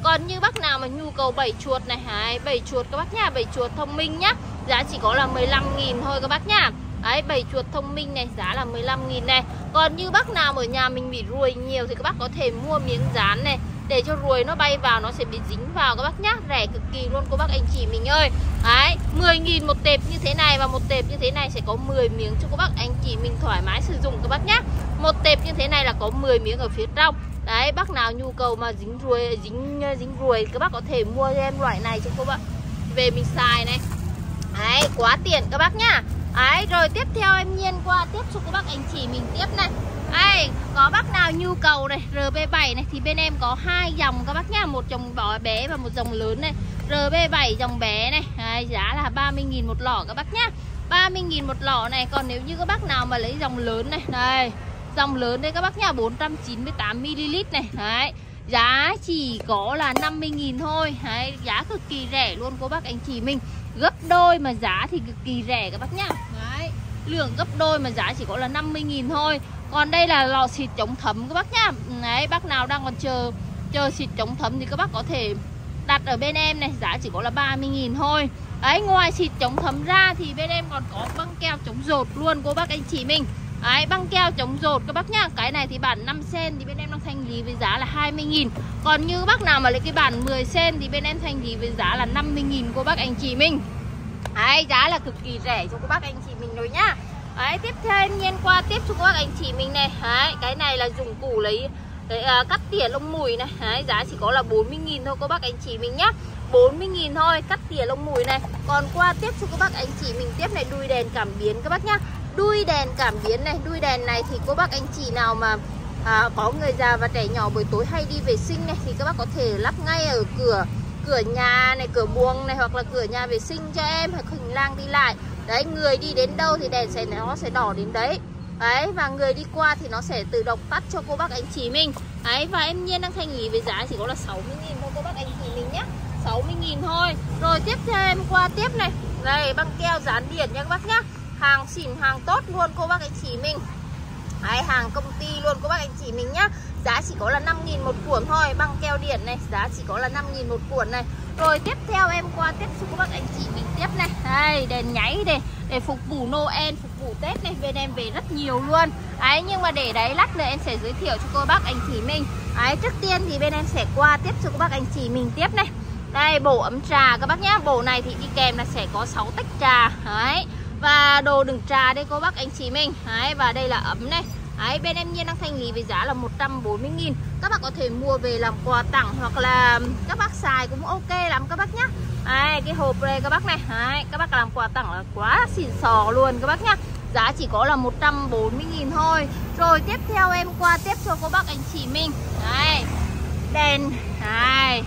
Còn như bác nào mà nhu cầu bẫy chuột này, đấy, bẫy chuột các bác nhá, bẫy chuột thông minh nhá, giá chỉ có là mười lăm nghìn thôi các bác nhá. Đấy, bẫy chuột thông minh này giá là mười lăm nghìn này. Còn như bác nào ở nhà mình bị ruồi nhiều thì các bác có thể mua miếng dán này để cho ruồi nó bay vào, nó sẽ bị dính vào các bác nhá. Rẻ cực kỳ luôn cô bác anh chị mình ơi. Đấy, mười nghìn một tệp như thế này, và một tệp như thế này sẽ có mười miếng cho các bác anh chị mình thoải mái sử dụng các bác nhá. Một tệp như thế này là có mười miếng ở phía trong. Đấy, bác nào nhu cầu mà dính ruồi, dính dính ruồi các bác có thể mua cho em loại này cho các bác về mình xài này. Đấy, quá tiện các bác nhá. Đấy, rồi tiếp theo em Nhiên qua tiếp cho các bác anh chị mình tiếp này. Đây, có bác nào nhu cầu này, R B bảy này thì bên em có hai dòng các bác nhá, một dòng bé và một dòng lớn này. R B bảy dòng bé này, đấy, giá là ba mươi nghìn một lọ các bác nhá. ba mươi nghìn một lọ này. Còn nếu như các bác nào mà lấy dòng lớn này, đây, dòng lớn đây các bác nhá, bốn trăm chín mươi tám mi li lít này. Đấy, giá chỉ có là năm mươi nghìn thôi. Đấy, giá cực kỳ rẻ luôn cô bác anh chị mình. Gấp đôi mà giá thì cực kỳ rẻ các bác nhá. Đấy, lượng gấp đôi mà giá chỉ có là năm mươi nghìn thôi. Còn đây là lọ xịt chống thấm các bác nhá. Đấy, bác nào đang còn chờ chờ xịt chống thấm thì các bác có thể đặt ở bên em này, giá chỉ có là ba mươi nghìn thôi. Đấy, ngoài xịt chống thấm ra thì bên em còn có băng keo chống dột luôn cô bác anh chị mình. Đấy, băng keo chống dột các bác nhá. Cái này thì bản năm xen thì bên em đang thanh lý với giá là hai mươi nghìn. Còn như bác nào mà lấy cái bản mười xen thì bên em thanh lý với giá là năm mươi nghìn cô bác anh chị mình. Đấy, giá là cực kỳ rẻ cho các bác anh chị mình rồi nhá. Đấy, tiếp theo em Nhiên qua tiếp cho các bác anh chị mình này. Đấy, cái này là dụng cụ lấy, lấy uh, cắt tỉa lông mùi này. Đấy, giá chỉ có là bốn mươi nghìn thôi các bác anh chị mình nhá. bốn mươi nghìn thôi, cắt tỉa lông mùi này. Còn qua tiếp cho các bác anh chị mình tiếp này, đuôi đèn cảm biến các bác nhá. Đuôi đèn cảm biến này, đuôi đèn này thì cô bác anh chị nào mà à, có người già và trẻ nhỏ buổi tối hay đi vệ sinh này thì các bác có thể lắp ngay ở cửa cửa nhà này, cửa buồng này, hoặc là cửa nhà vệ sinh cho em, hoặc hành lang đi lại. Đấy, người đi đến đâu thì đèn sẽ nó sẽ đỏ đến đấy. Đấy, và người đi qua thì nó sẽ tự động tắt cho cô bác anh chị mình. Đấy, và em Nhiên đang thanh lý với giá chỉ có là sáu mươi nghìn thôi cô bác anh chị mình nhé. sáu mươi nghìn thôi. Rồi tiếp theo em qua tiếp này. Đây, băng keo dán điện nha các bác nhá. Hàng xịn, hàng tốt luôn cô bác anh chị mình. Đấy, hàng công ty luôn cô bác anh chị mình nhá. Giá chỉ có là năm nghìn một cuộn thôi. Băng keo điện này, giá chỉ có là năm nghìn một cuộn này. Rồi tiếp theo em qua tiếp cho các bác anh chị mình tiếp này. Đây, đèn nháy đây, để phục vụ Noel, phục vụ Tết này, bên em về rất nhiều luôn. Đấy, nhưng mà để đấy lát nữa em sẽ giới thiệu cho cô bác anh chị mình. Đấy, trước tiên thì bên em sẽ qua tiếp cho các bác anh chị mình tiếp này. Đây, bộ ấm trà các bác nhá. Bộ này thì đi kèm là sẽ có sáu tách trà. Đấy, và đồ đựng trà đây cô bác anh chị mình. Đấy, và đây là ấm này. Đấy, bên em Nhiên đang thanh lý với giá là một trăm bốn mươi nghìn. Các bác có thể mua về làm quà tặng, hoặc là các bác xài cũng ok lắm các bác nhá. Đấy, cái hộp đây các bác này. Đấy, các bác làm quà tặng là quá xịn sò luôn các bác nhá. Giá chỉ có là một trăm bốn mươi nghìn thôi. Rồi tiếp theo em qua tiếp cho cô bác anh chị mình. Đấy, đèn. Đấy,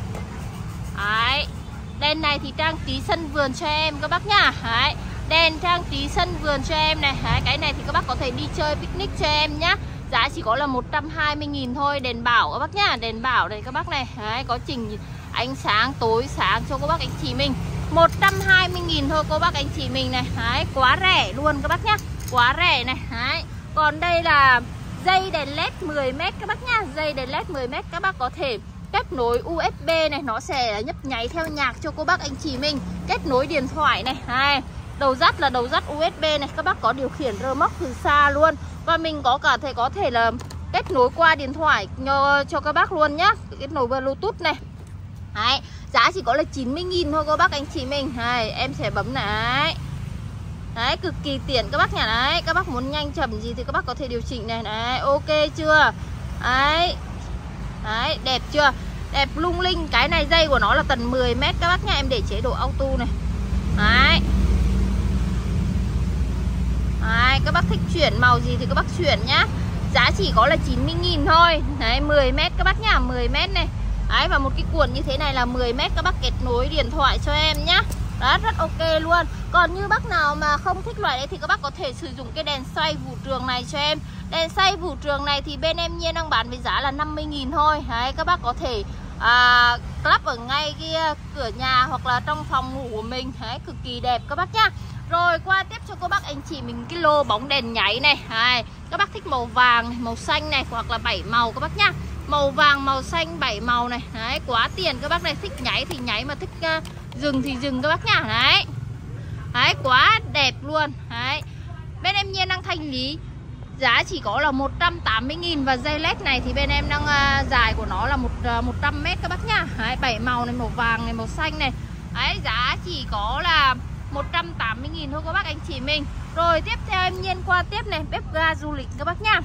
đấy, đèn này thì trang trí sân vườn cho em các bác nhá. Đấy, đèn trang trí sân vườn cho em này. Đấy, cái này thì các bác có thể đi chơi picnic cho em nhá. Giá chỉ có là một trăm hai mươi nghìn thôi. Đèn bảo các bác nhá. Đèn bảo này các bác này. Đấy, có chỉnh ánh sáng tối sáng cho các bác anh chị mình. một trăm hai mươi nghìn thôi cô bác anh chị mình này. Đấy, quá rẻ luôn các bác nhá. Quá rẻ này. Đấy, còn đây là dây đèn led mười mét các bác nhá. Dây đèn led mười mét các bác có thể kết nối u ét bê này, nó sẽ nhấp nháy theo nhạc cho cô bác anh chị mình. Kết nối điện thoại này. Đấy, đầu dắt là đầu dắt u ét bê này, các bác có điều khiển remote từ xa luôn. Và mình có cả thể có thể là kết nối qua điện thoại cho các bác luôn nhá. Kết nối Bluetooth này. Đấy, giá chỉ có là chín mươi nghìn thôi cô bác anh chị mình. Đấy, em sẽ bấm này. Đấy, cực kỳ tiện các bác nhỉ. Đấy, các bác muốn nhanh chậm gì thì các bác có thể điều chỉnh này. Đấy, ok chưa? Đấy. Đấy, đẹp chưa? Đẹp lung linh. Cái này dây của nó là tầm mười mét các bác nha. Em để chế độ auto này. Đấy. Đấy, các bác thích chuyển màu gì thì các bác chuyển nhá. Giá chỉ có là chín mươi nghìn thôi. Đấy, mười mét các bác nhá, mười mét này. Đấy, và một cái cuộn như thế này là mười mét, các bác kết nối điện thoại cho em nhá. Đó, rất ok luôn. Còn như bác nào mà không thích loại đấy thì các bác có thể sử dụng cái đèn xoay vũ trường này cho em. Đèn xoay vũ trường này thì bên em Nhiên đang bán với giá là năm mươi nghìn thôi. Đấy, các bác có thể à, lắp ở ngay cái cửa nhà hoặc là trong phòng ngủ của mình. Đấy, cực kỳ đẹp các bác nhá. Rồi qua tiếp cho các bác anh chị mình cái lô bóng đèn nháy này. Đấy, các bác thích màu vàng này, màu xanh này, hoặc là bảy màu các bác nhá. Màu vàng, màu xanh, bảy màu này. Đấy, quá tiền các bác này. Thích nháy thì nháy, mà thích uh, dừng thì dừng các bác nhá. Đấy. Đấy, quá đẹp luôn. Đấy. Bên em Nhiên đang thanh lý giá chỉ có là một trăm tám mươi nghìn. Và dây led này thì bên em đang uh, dài của nó là một, uh, một trăm mét các bác nhá. Đấy, bảy màu này, màu vàng này, màu xanh này. Đấy, giá chỉ có là một trăm tám mươi nghìn thôi các bác anh chị mình. Rồi tiếp theo em Nhiên qua tiếp này, bếp ga du lịch các bác nhá.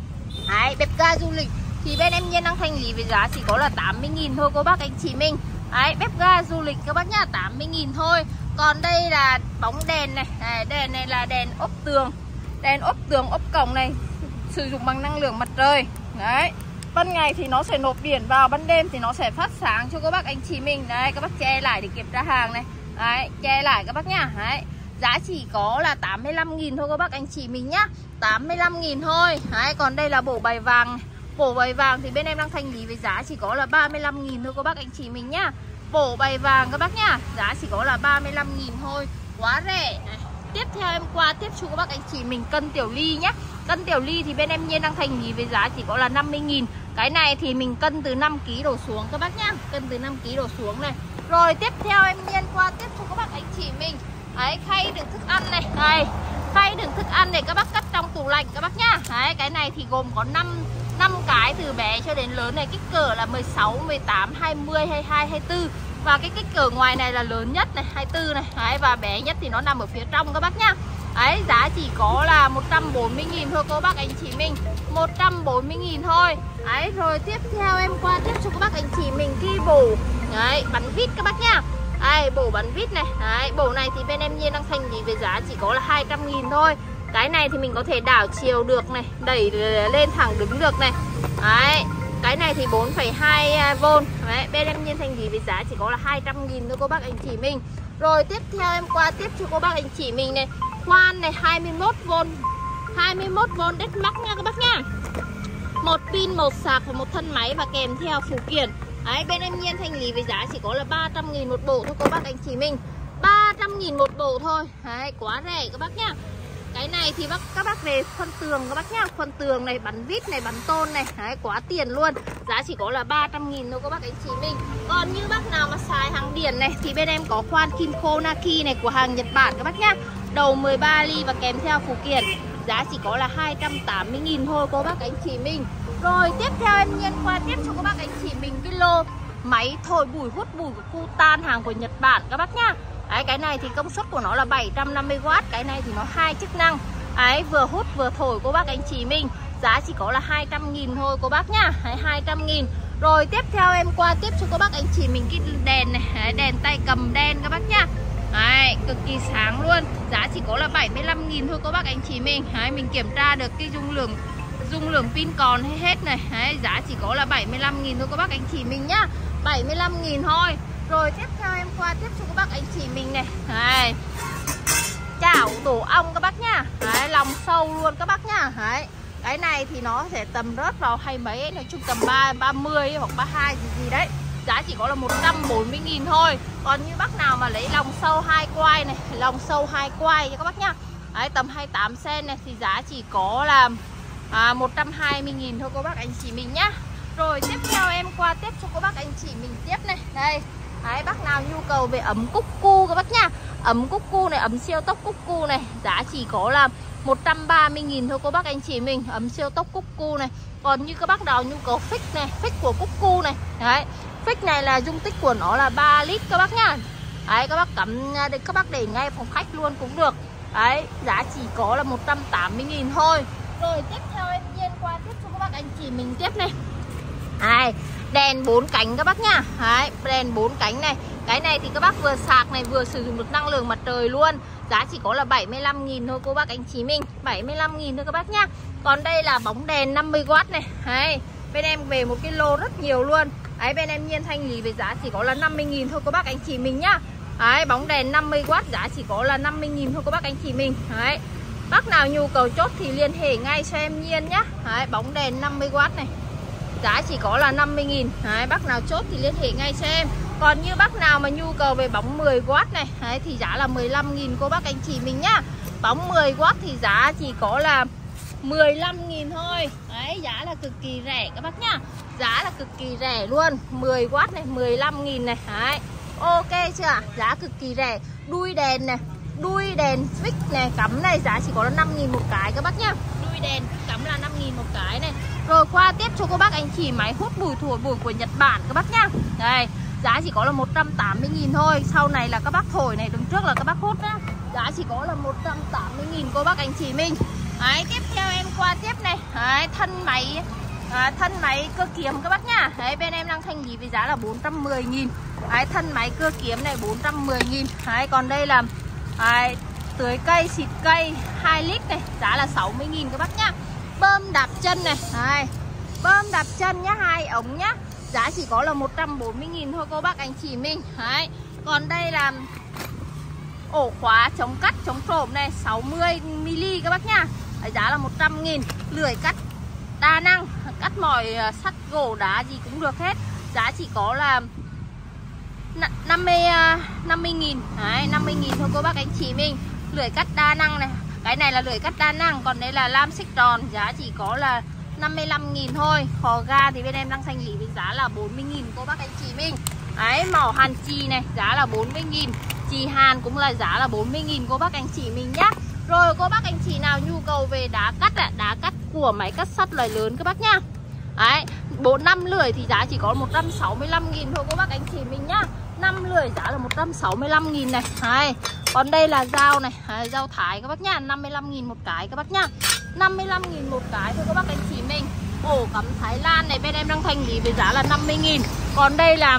Đấy, bếp ga du lịch thì bên em Nhiên đang thanh lý với giá chỉ có là tám mươi nghìn thôi các bác anh chị mình. Đấy, bếp ga du lịch các bác nhá, tám mươi nghìn thôi. Còn đây là bóng đèn này. Đấy, đèn này là đèn ốp tường. Đèn ốp tường, ốp cổng này, sử dụng bằng năng lượng mặt trời. Đấy, ban ngày thì nó sẽ nộp điện vào, ban đêm thì nó sẽ phát sáng cho các bác anh chị mình. Đấy, các bác che lại để kiểm tra hàng này. Đấy, che lại các bác nhá. Đấy, giá chỉ có là tám mươi lăm nghìn thôi các bác anh chị mình nhá. Tám mươi lăm nghìn thôi. Đấy, còn đây là bộ bài vàng này. Bộ bài vàng thì bên em đang thanh lý với giá chỉ có là ba mươi lăm nghìn thôi các bác anh chị mình nhá. Bộ bài vàng các bác nhá, giá chỉ có là ba mươi lăm nghìn thôi. Quá rẻ này. Tiếp theo em qua tiếp cho các bác anh chị mình cân tiểu ly nhá. Cân tiểu ly thì bên em Nhiên đang thanh lý với giá chỉ có là năm mươi nghìn. Cái này thì mình cân từ năm ki lô gam đổ xuống các bác nhá. Cân từ năm ki lô gam đổ xuống này. Rồi tiếp theo em Nhiên qua tiếp cho các bác anh chị mình. Đấy, khay đựng thức ăn này. Đây, khay đựng thức ăn để các bác cất trong tủ lạnh các bác nhá. Đấy, cái này thì gồm có năm năm cái từ bé cho đến lớn này. Kích cỡ là mười sáu, mười tám, hai mươi, hai mươi hai, hai mươi tư. Và cái kích cỡ ngoài này là lớn nhất này, hai mươi tư này. Đấy, và bé nhất thì nó nằm ở phía trong các bác nhá. Đấy, giá chỉ có là một trăm bốn mươi nghìn thôi cô bác anh chị mình. Một trăm bốn mươi nghìn thôi. Đấy, rồi tiếp theo em qua tiếp cho các bác anh chị mình cái bộ đấy, bắn vít các bác nhá. Đây, bộ bắn vít này. Đấy, bộ này thì bên em Nhiên đang thanh lý với giá chỉ có là hai trăm nghìn thôi. Cái này thì mình có thể đảo chiều được này, đẩy lên thẳng đứng được này. Đấy, cái này thì bốn phẩy hai vôn. Đấy, bên em Nhiên thanh lý với giá chỉ có là hai trăm nghìn thôi cô bác anh chị mình. Rồi tiếp theo em qua tiếp cho cô bác anh chị mình này. Khoan này, hai mươi mốt vôn. hai mươi mốt vôn đét mắc nha các bác nha. Một pin, một sạc và một thân máy và kèm theo phụ kiện. Đấy, bên em Nhiên thanh lý với giá chỉ có là ba trăm nghìn một bộ thôi cô bác anh chị mình. Ba trăm nghìn một bộ thôi. Đấy, quá rẻ các bác nhá. Cái này thì bác các bác về phân tường các bác nhá. Phân tường này, bắn vít này, bắn tôn này. Đấy, quá tiền luôn. Giá chỉ có là ba trăm nghìn thôi các bác anh chị mình. Còn như bác nào mà xài hàng điện này thì bên em có khoan Kinko Naki này của hàng Nhật Bản các bác nhá. Đầu mười ba ly và kèm theo phụ kiện. Giá chỉ có là hai trăm tám mươi nghìn thôi cô bác anh chị mình. Rồi tiếp theo em Nhiên qua tiếp cho các bác anh chị mình cái lô máy thổi bụi hút bụi của Kutan hàng của Nhật Bản các bác nhá. Đấy, cái này thì công suất của nó là bảy trăm năm mươi oát. Cái này thì nó hai chức năng. Đấy, vừa hút vừa thổi cô bác anh chị mình. Giá chỉ có là hai trăm nghìn thôi cô bác nhá. Đấy, hai trăm nghìn. Rồi tiếp theo em qua tiếp cho các bác anh chị mình cái đèn này. Đấy, đèn tay cầm đen các bác nhá. Đấy, cực kỳ sáng luôn. Giá chỉ có là bảy mươi lăm nghìn thôi các bác anh chị mình. Đấy, mình kiểm tra được cái dung lượng dung lượng pin còn hay hết này. Đấy, giá chỉ có là bảy mươi lăm nghìn thôi các bác anh chị mình nhá. bảy mươi lăm nghìn thôi. Rồi tiếp theo em qua tiếp cho các bác anh chị mình này. Đấy, chảo tổ ong các bác nhá. Đấy, lòng sâu luôn các bác nhá. Đấy, cái này thì nó sẽ tầm rớt vào hay mấy ấy, nói chung tầm ba, ba mươi hoặc ba mươi hai gì gì đấy. Giá chỉ có là một trăm bốn mươi nghìn thôi. Còn như bác nào mà lấy lòng sâu hai quai này, lòng sâu hai quai cho các bác nhá. Đấy, tầm hai mươi tám xen này thì giá chỉ có là à, một trăm hai mươi nghìn thôi các bác anh chị mình nhá. Rồi tiếp theo em qua tiếp cho các bác anh chị mình tiếp này. Đây. Đấy, bác nào nhu cầu về ấm cúc cu các bác nhá. Ấm cúc cu này, ấm siêu tốc cúc cu này, giá chỉ có là một trăm ba mươi nghìn thôi các bác anh chị mình. Ấm siêu tốc cúc cu này. Còn như các bác nào nhu cầu fix này, fix của cúc cu này. Đấy, fix này là dung tích của nó là ba lít các bác nhá. Đấy, các bác cắm các bác để ngay phòng khách luôn cũng được. Đấy, giá chỉ có là một trăm tám mươi nghìn thôi. Rồi tiếp theo em Nhiên qua tiếp cho các bác anh chị mình tiếp này. Đấy, đèn bốn cánh các bác nhá. Đấy, đèn bốn cánh này. Cái này thì các bác vừa sạc này vừa sử dụng được năng lượng mặt trời luôn. Giá chỉ có là bảy mươi lăm nghìn thôi cô bác anh chị mình. bảy mươi lăm nghìn thôi các bác nhá. Còn đây là bóng đèn năm mươi oát này. Đấy, bên em về một cái lô rất nhiều luôn. Đấy, bên em Nhiên thanh lý với giá chỉ có là năm mươi nghìn thôi cô bác anh chị mình nhá. Đấy, bóng đèn năm mươi oát giá chỉ có là năm mươi nghìn thôi cô bác anh chị mình. Đấy, bác nào nhu cầu chốt thì liên hệ ngay cho em Nhiên nhá. Đấy, bóng đèn năm mươi oát này, giá chỉ có là năm mươi nghìn. Đấy, bác nào chốt thì liên hệ ngay cho em. Còn như bác nào mà nhu cầu về bóng mười oát này, đấy, thì giá là mười lăm nghìn cô bác anh chị mình nhá. Bóng mười oát thì giá chỉ có là mười lăm nghìn thôi. Đấy, giá là cực kỳ rẻ các bác nhá. Giá là cực kỳ rẻ luôn. mười oát này, mười lăm nghìn này. Đấy. Ok chưa? Giá cực kỳ rẻ. Đuôi đèn này, đuôi đèn fix này, cắm này giá chỉ có là năm nghìn một cái các bác nhá. Đuôi đèn cắm là năm nghìn một cái này. Rồi qua tiếp cho các bác anh chị máy hút bụi thổi bụi của Nhật Bản các bác nhá. Đây, giá chỉ có là một trăm tám mươi nghìn thôi. Sau này là các bác thổi này, đứng trước là các bác hút nhá. Giá chỉ có là một trăm tám mươi nghìn cô bác anh chị mình. Đấy, tiếp theo em qua tiếp này. Đấy, thân máy à, thân máy cơ kiếm các bác nhá. Đấy, bên em đang thanh lý với giá là bốn trăm mười nghìn. Đấy, thân máy cơ kiếm này bốn trăm mười nghìn. Đấy, còn đây là đấy, tưới cây, xịt cây hai lít này, giá là sáu mươi nghìn các bác nhá. Bơm đạp chân này. Đấy, bơm đạp chân nhá, hai ống nhá. Giá chỉ có là một trăm bốn mươi nghìn thôi cô bác anh chị mình. Đấy, còn đây là ổ khóa chống cắt, chống trộm này, sáu mươi mi li các bác nhá. Đấy, giá là một trăm nghìn. Lưỡi cắt đa năng, cắt mọi sắt gỗ đá gì cũng được hết. Giá chỉ có là năm mươi nghìn. Đấy, năm mươi nghìn thôi cô bác anh chị mình. Lưỡi cắt đa năng này. Cái này là lưỡi cắt đa năng, còn đây là lam xích tròn, giá chỉ có là năm mươi lăm nghìn thôi. Khò ga thì bên em đang thanh lý với giá là bốn mươi nghìn cô bác anh chị mình. Đấy, mỏ hàn chì này, giá là bốn mươi nghìn. Chì hàn cũng là giá là bốn mươi nghìn cô bác anh chị mình nhá. Rồi cô bác anh chị nào nhu cầu về đá cắt ạ, đá cắt của máy cắt sắt loại lớn các bác nhá. Đấy, bốn năm lưỡi thì giá chỉ có một trăm sáu mươi lăm nghìn thôi cô bác anh chị mình nhá. năm lưỡi giá là một trăm sáu mươi lăm nghìn này. Đấy. Còn đây là dao này, đấy, dao thái các bác nhá, năm mươi lăm nghìn một cái các bác nhá. năm mươi lăm nghìn một cái thôi các bác anh chị mình. Ổ cắm Thái Lan này bên em đang thanh lý với giá là năm mươi nghìn. Còn đây là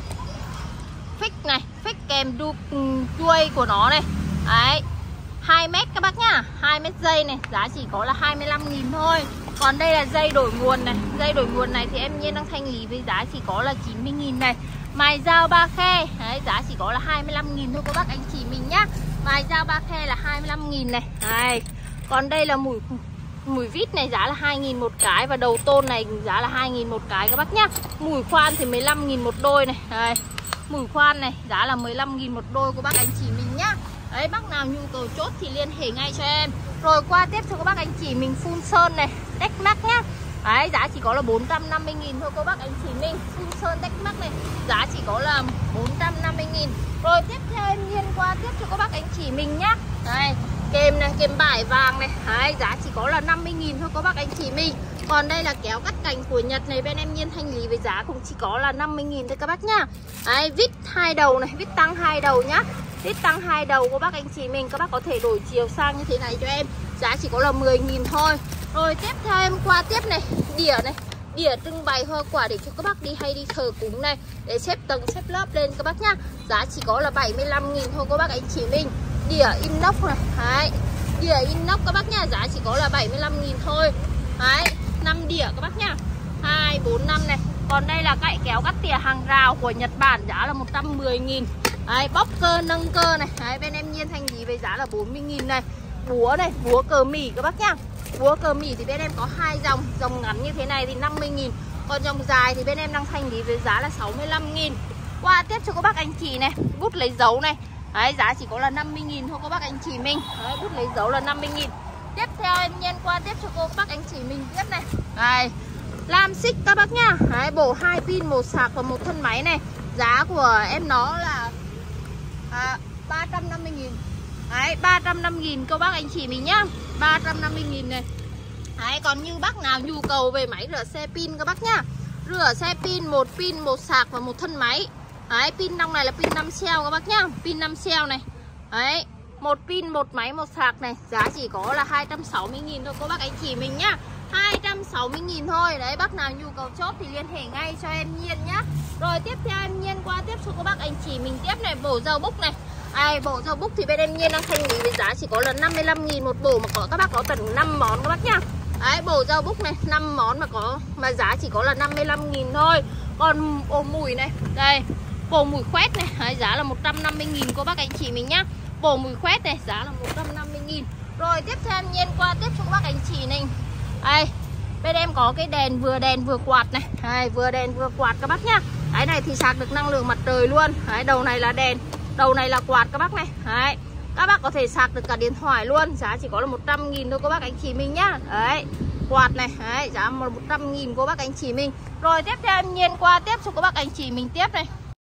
fix này, fix kèm đu chuôi của nó này. Đấy, hai mét các bác nhá, hai mét dây này, giá chỉ có là hai mươi lăm nghìn thôi. Còn đây là dây đổi nguồn này, dây đổi nguồn này thì em Nhiên đang thanh lý với giá chỉ có là chín mươi nghìn này. Mài dao ba khe, đấy, giá chỉ có là hai mươi lăm nghìn thôi cô bác anh chị mình nhá. Mài dao ba khe là hai mươi lăm nghìn này. Đấy. Còn đây là mũi mũi vít này, giá là hai nghìn một cái. Và đầu tôn này giá là hai nghìn một cái các bác nhá. Mũi khoan thì mười lăm nghìn một đôi này. Đấy. Mũi khoan này giá là mười lăm nghìn một đôi cô bác anh chị mình nhá. Đấy, bác nào nhu cầu chốt thì liên hệ ngay cho em. Rồi qua tiếp cho các bác anh chị mình phun sơn này, Tech Max nhá. Đấy, giá chỉ có là bốn trăm năm mươi nghìn thôi cô bác anh chị mình. Phun sơn Tech Max này, giá chỉ có là bốn trăm năm mươi nghìn. Rồi tiếp theo em Nhiên qua tiếp cho các bác anh chị mình nhá. Đây, kềm này, kềm vải vàng này. Đấy, giá chỉ có là năm mươi nghìn thôi cô bác anh chị mình. Còn đây là kéo cắt cành của Nhật này, bên em Nhiên thanh lý với giá cũng chỉ có là năm mươi nghìn thôi các bác nhá. Đấy, vít hai đầu này, vít tăng hai đầu nhá. Vít tăng hai đầu của bác anh chị mình, các bác có thể đổi chiều sang như thế này cho em. Giá chỉ có là mười nghìn thôi. Rồi tiếp theo em qua tiếp này, đĩa này, đĩa trưng bày hoa quả để cho các bác đi hay đi thờ cúng này, để xếp tầng xếp lớp lên các bác nhá. Giá chỉ có là bảy mươi lăm nghìn thôi các bác anh chị mình. Đĩa inox này, đấy, đĩa inox các bác nhá, giá chỉ có là bảy mươi lăm nghìn thôi. Đấy, năm đĩa các bác nhá, hai, bốn, năm này. Còn đây là cạy kéo cắt tỉa hàng rào của Nhật Bản, giá là một trăm mười nghìn. Đấy, bóc cơ nâng cơ này. Đấy, bên em Nhiên thanh lý với giá là bốn mươi nghìn này. Búa này, búa cờ mỉ các bác nhá. Búa cờ mỉ thì bên em có hai dòng. Dòng ngắn như thế này thì năm mươi nghìn. Còn dòng dài thì bên em đang thanh lý với giá là sáu mươi lăm nghìn. Qua tiếp cho các bác anh chị này, bút lấy dấu này. Đấy, giá chỉ có là năm mươi nghìn thôi các bác anh chị mình. Đấy, bút lấy dấu là năm mươi nghìn. Tiếp theo em Nhiên qua tiếp cho cô bác anh chị mình tiếp này. Đây, lam xích các bác nhá. Đấy, bộ hai pin, một sạc và một thân máy này. Giá của em nó là à, ba trăm năm mươi nghìn. Đấy, ba trăm năm mươi nghìn các bác anh chị mình nhá. ba trăm năm mươi nghìn này. Đấy, còn như bác nào nhu cầu về máy rửa xe pin các bác nhá. Rửa xe pin, một pin, một sạc và một thân máy. Đấy, pin trong này là pin năm cell các bác nhá. Pin năm cell này. Đấy, một pin, một máy, một sạc này. Giá chỉ có là hai trăm sáu mươi nghìn thôi các bác anh chị mình nhá. hai trăm sáu mươi nghìn thôi. Đấy, bác nào nhu cầu chốt thì liên hệ ngay cho em Nhiên nhá. Rồi tiếp theo em Nhiên qua tiếp cho các bác anh chị mình tiếp này, bộ dầu bút này. Ai, bộ dầu bút thì bên em Nhiên đang thanh lý với giá chỉ có là năm mươi lăm nghìn một bộ, mà có các bác có tận năm món các bác nhá. Đấy, bộ dầu bút này năm món mà có mà giá chỉ có là năm mươi lăm nghìn thôi. Còn bộ mùi này, đây, bộ mùi khoét này, đấy, giá là một trăm năm mươi nghìn cô bác anh chị mình nhá. Bộ mùi khoét này giá là một trăm năm mươi nghìn. Rồi tiếp theo em Nhiên qua tiếp cho các bác anh chị này. Đây, bên em có cái đèn vừa đèn vừa quạt này. Đây, vừa đèn vừa quạt các bác nhá. Cái này thì sạc được năng lượng mặt trời luôn. Đấy, đầu này là đèn, đầu này là quạt các bác này. Đấy, Các bác có thể sạc được cả điện thoại luôn. Giá chỉ có là một trăm nghìn thôi cô bác anh chị mình nhá. Đấy, quạt này, đấy, giá một trăm nghìn cô bác anh chị mình. Rồi tiếp theo em nhiên qua tiếp cho cô bác anh chị mình tiếp này.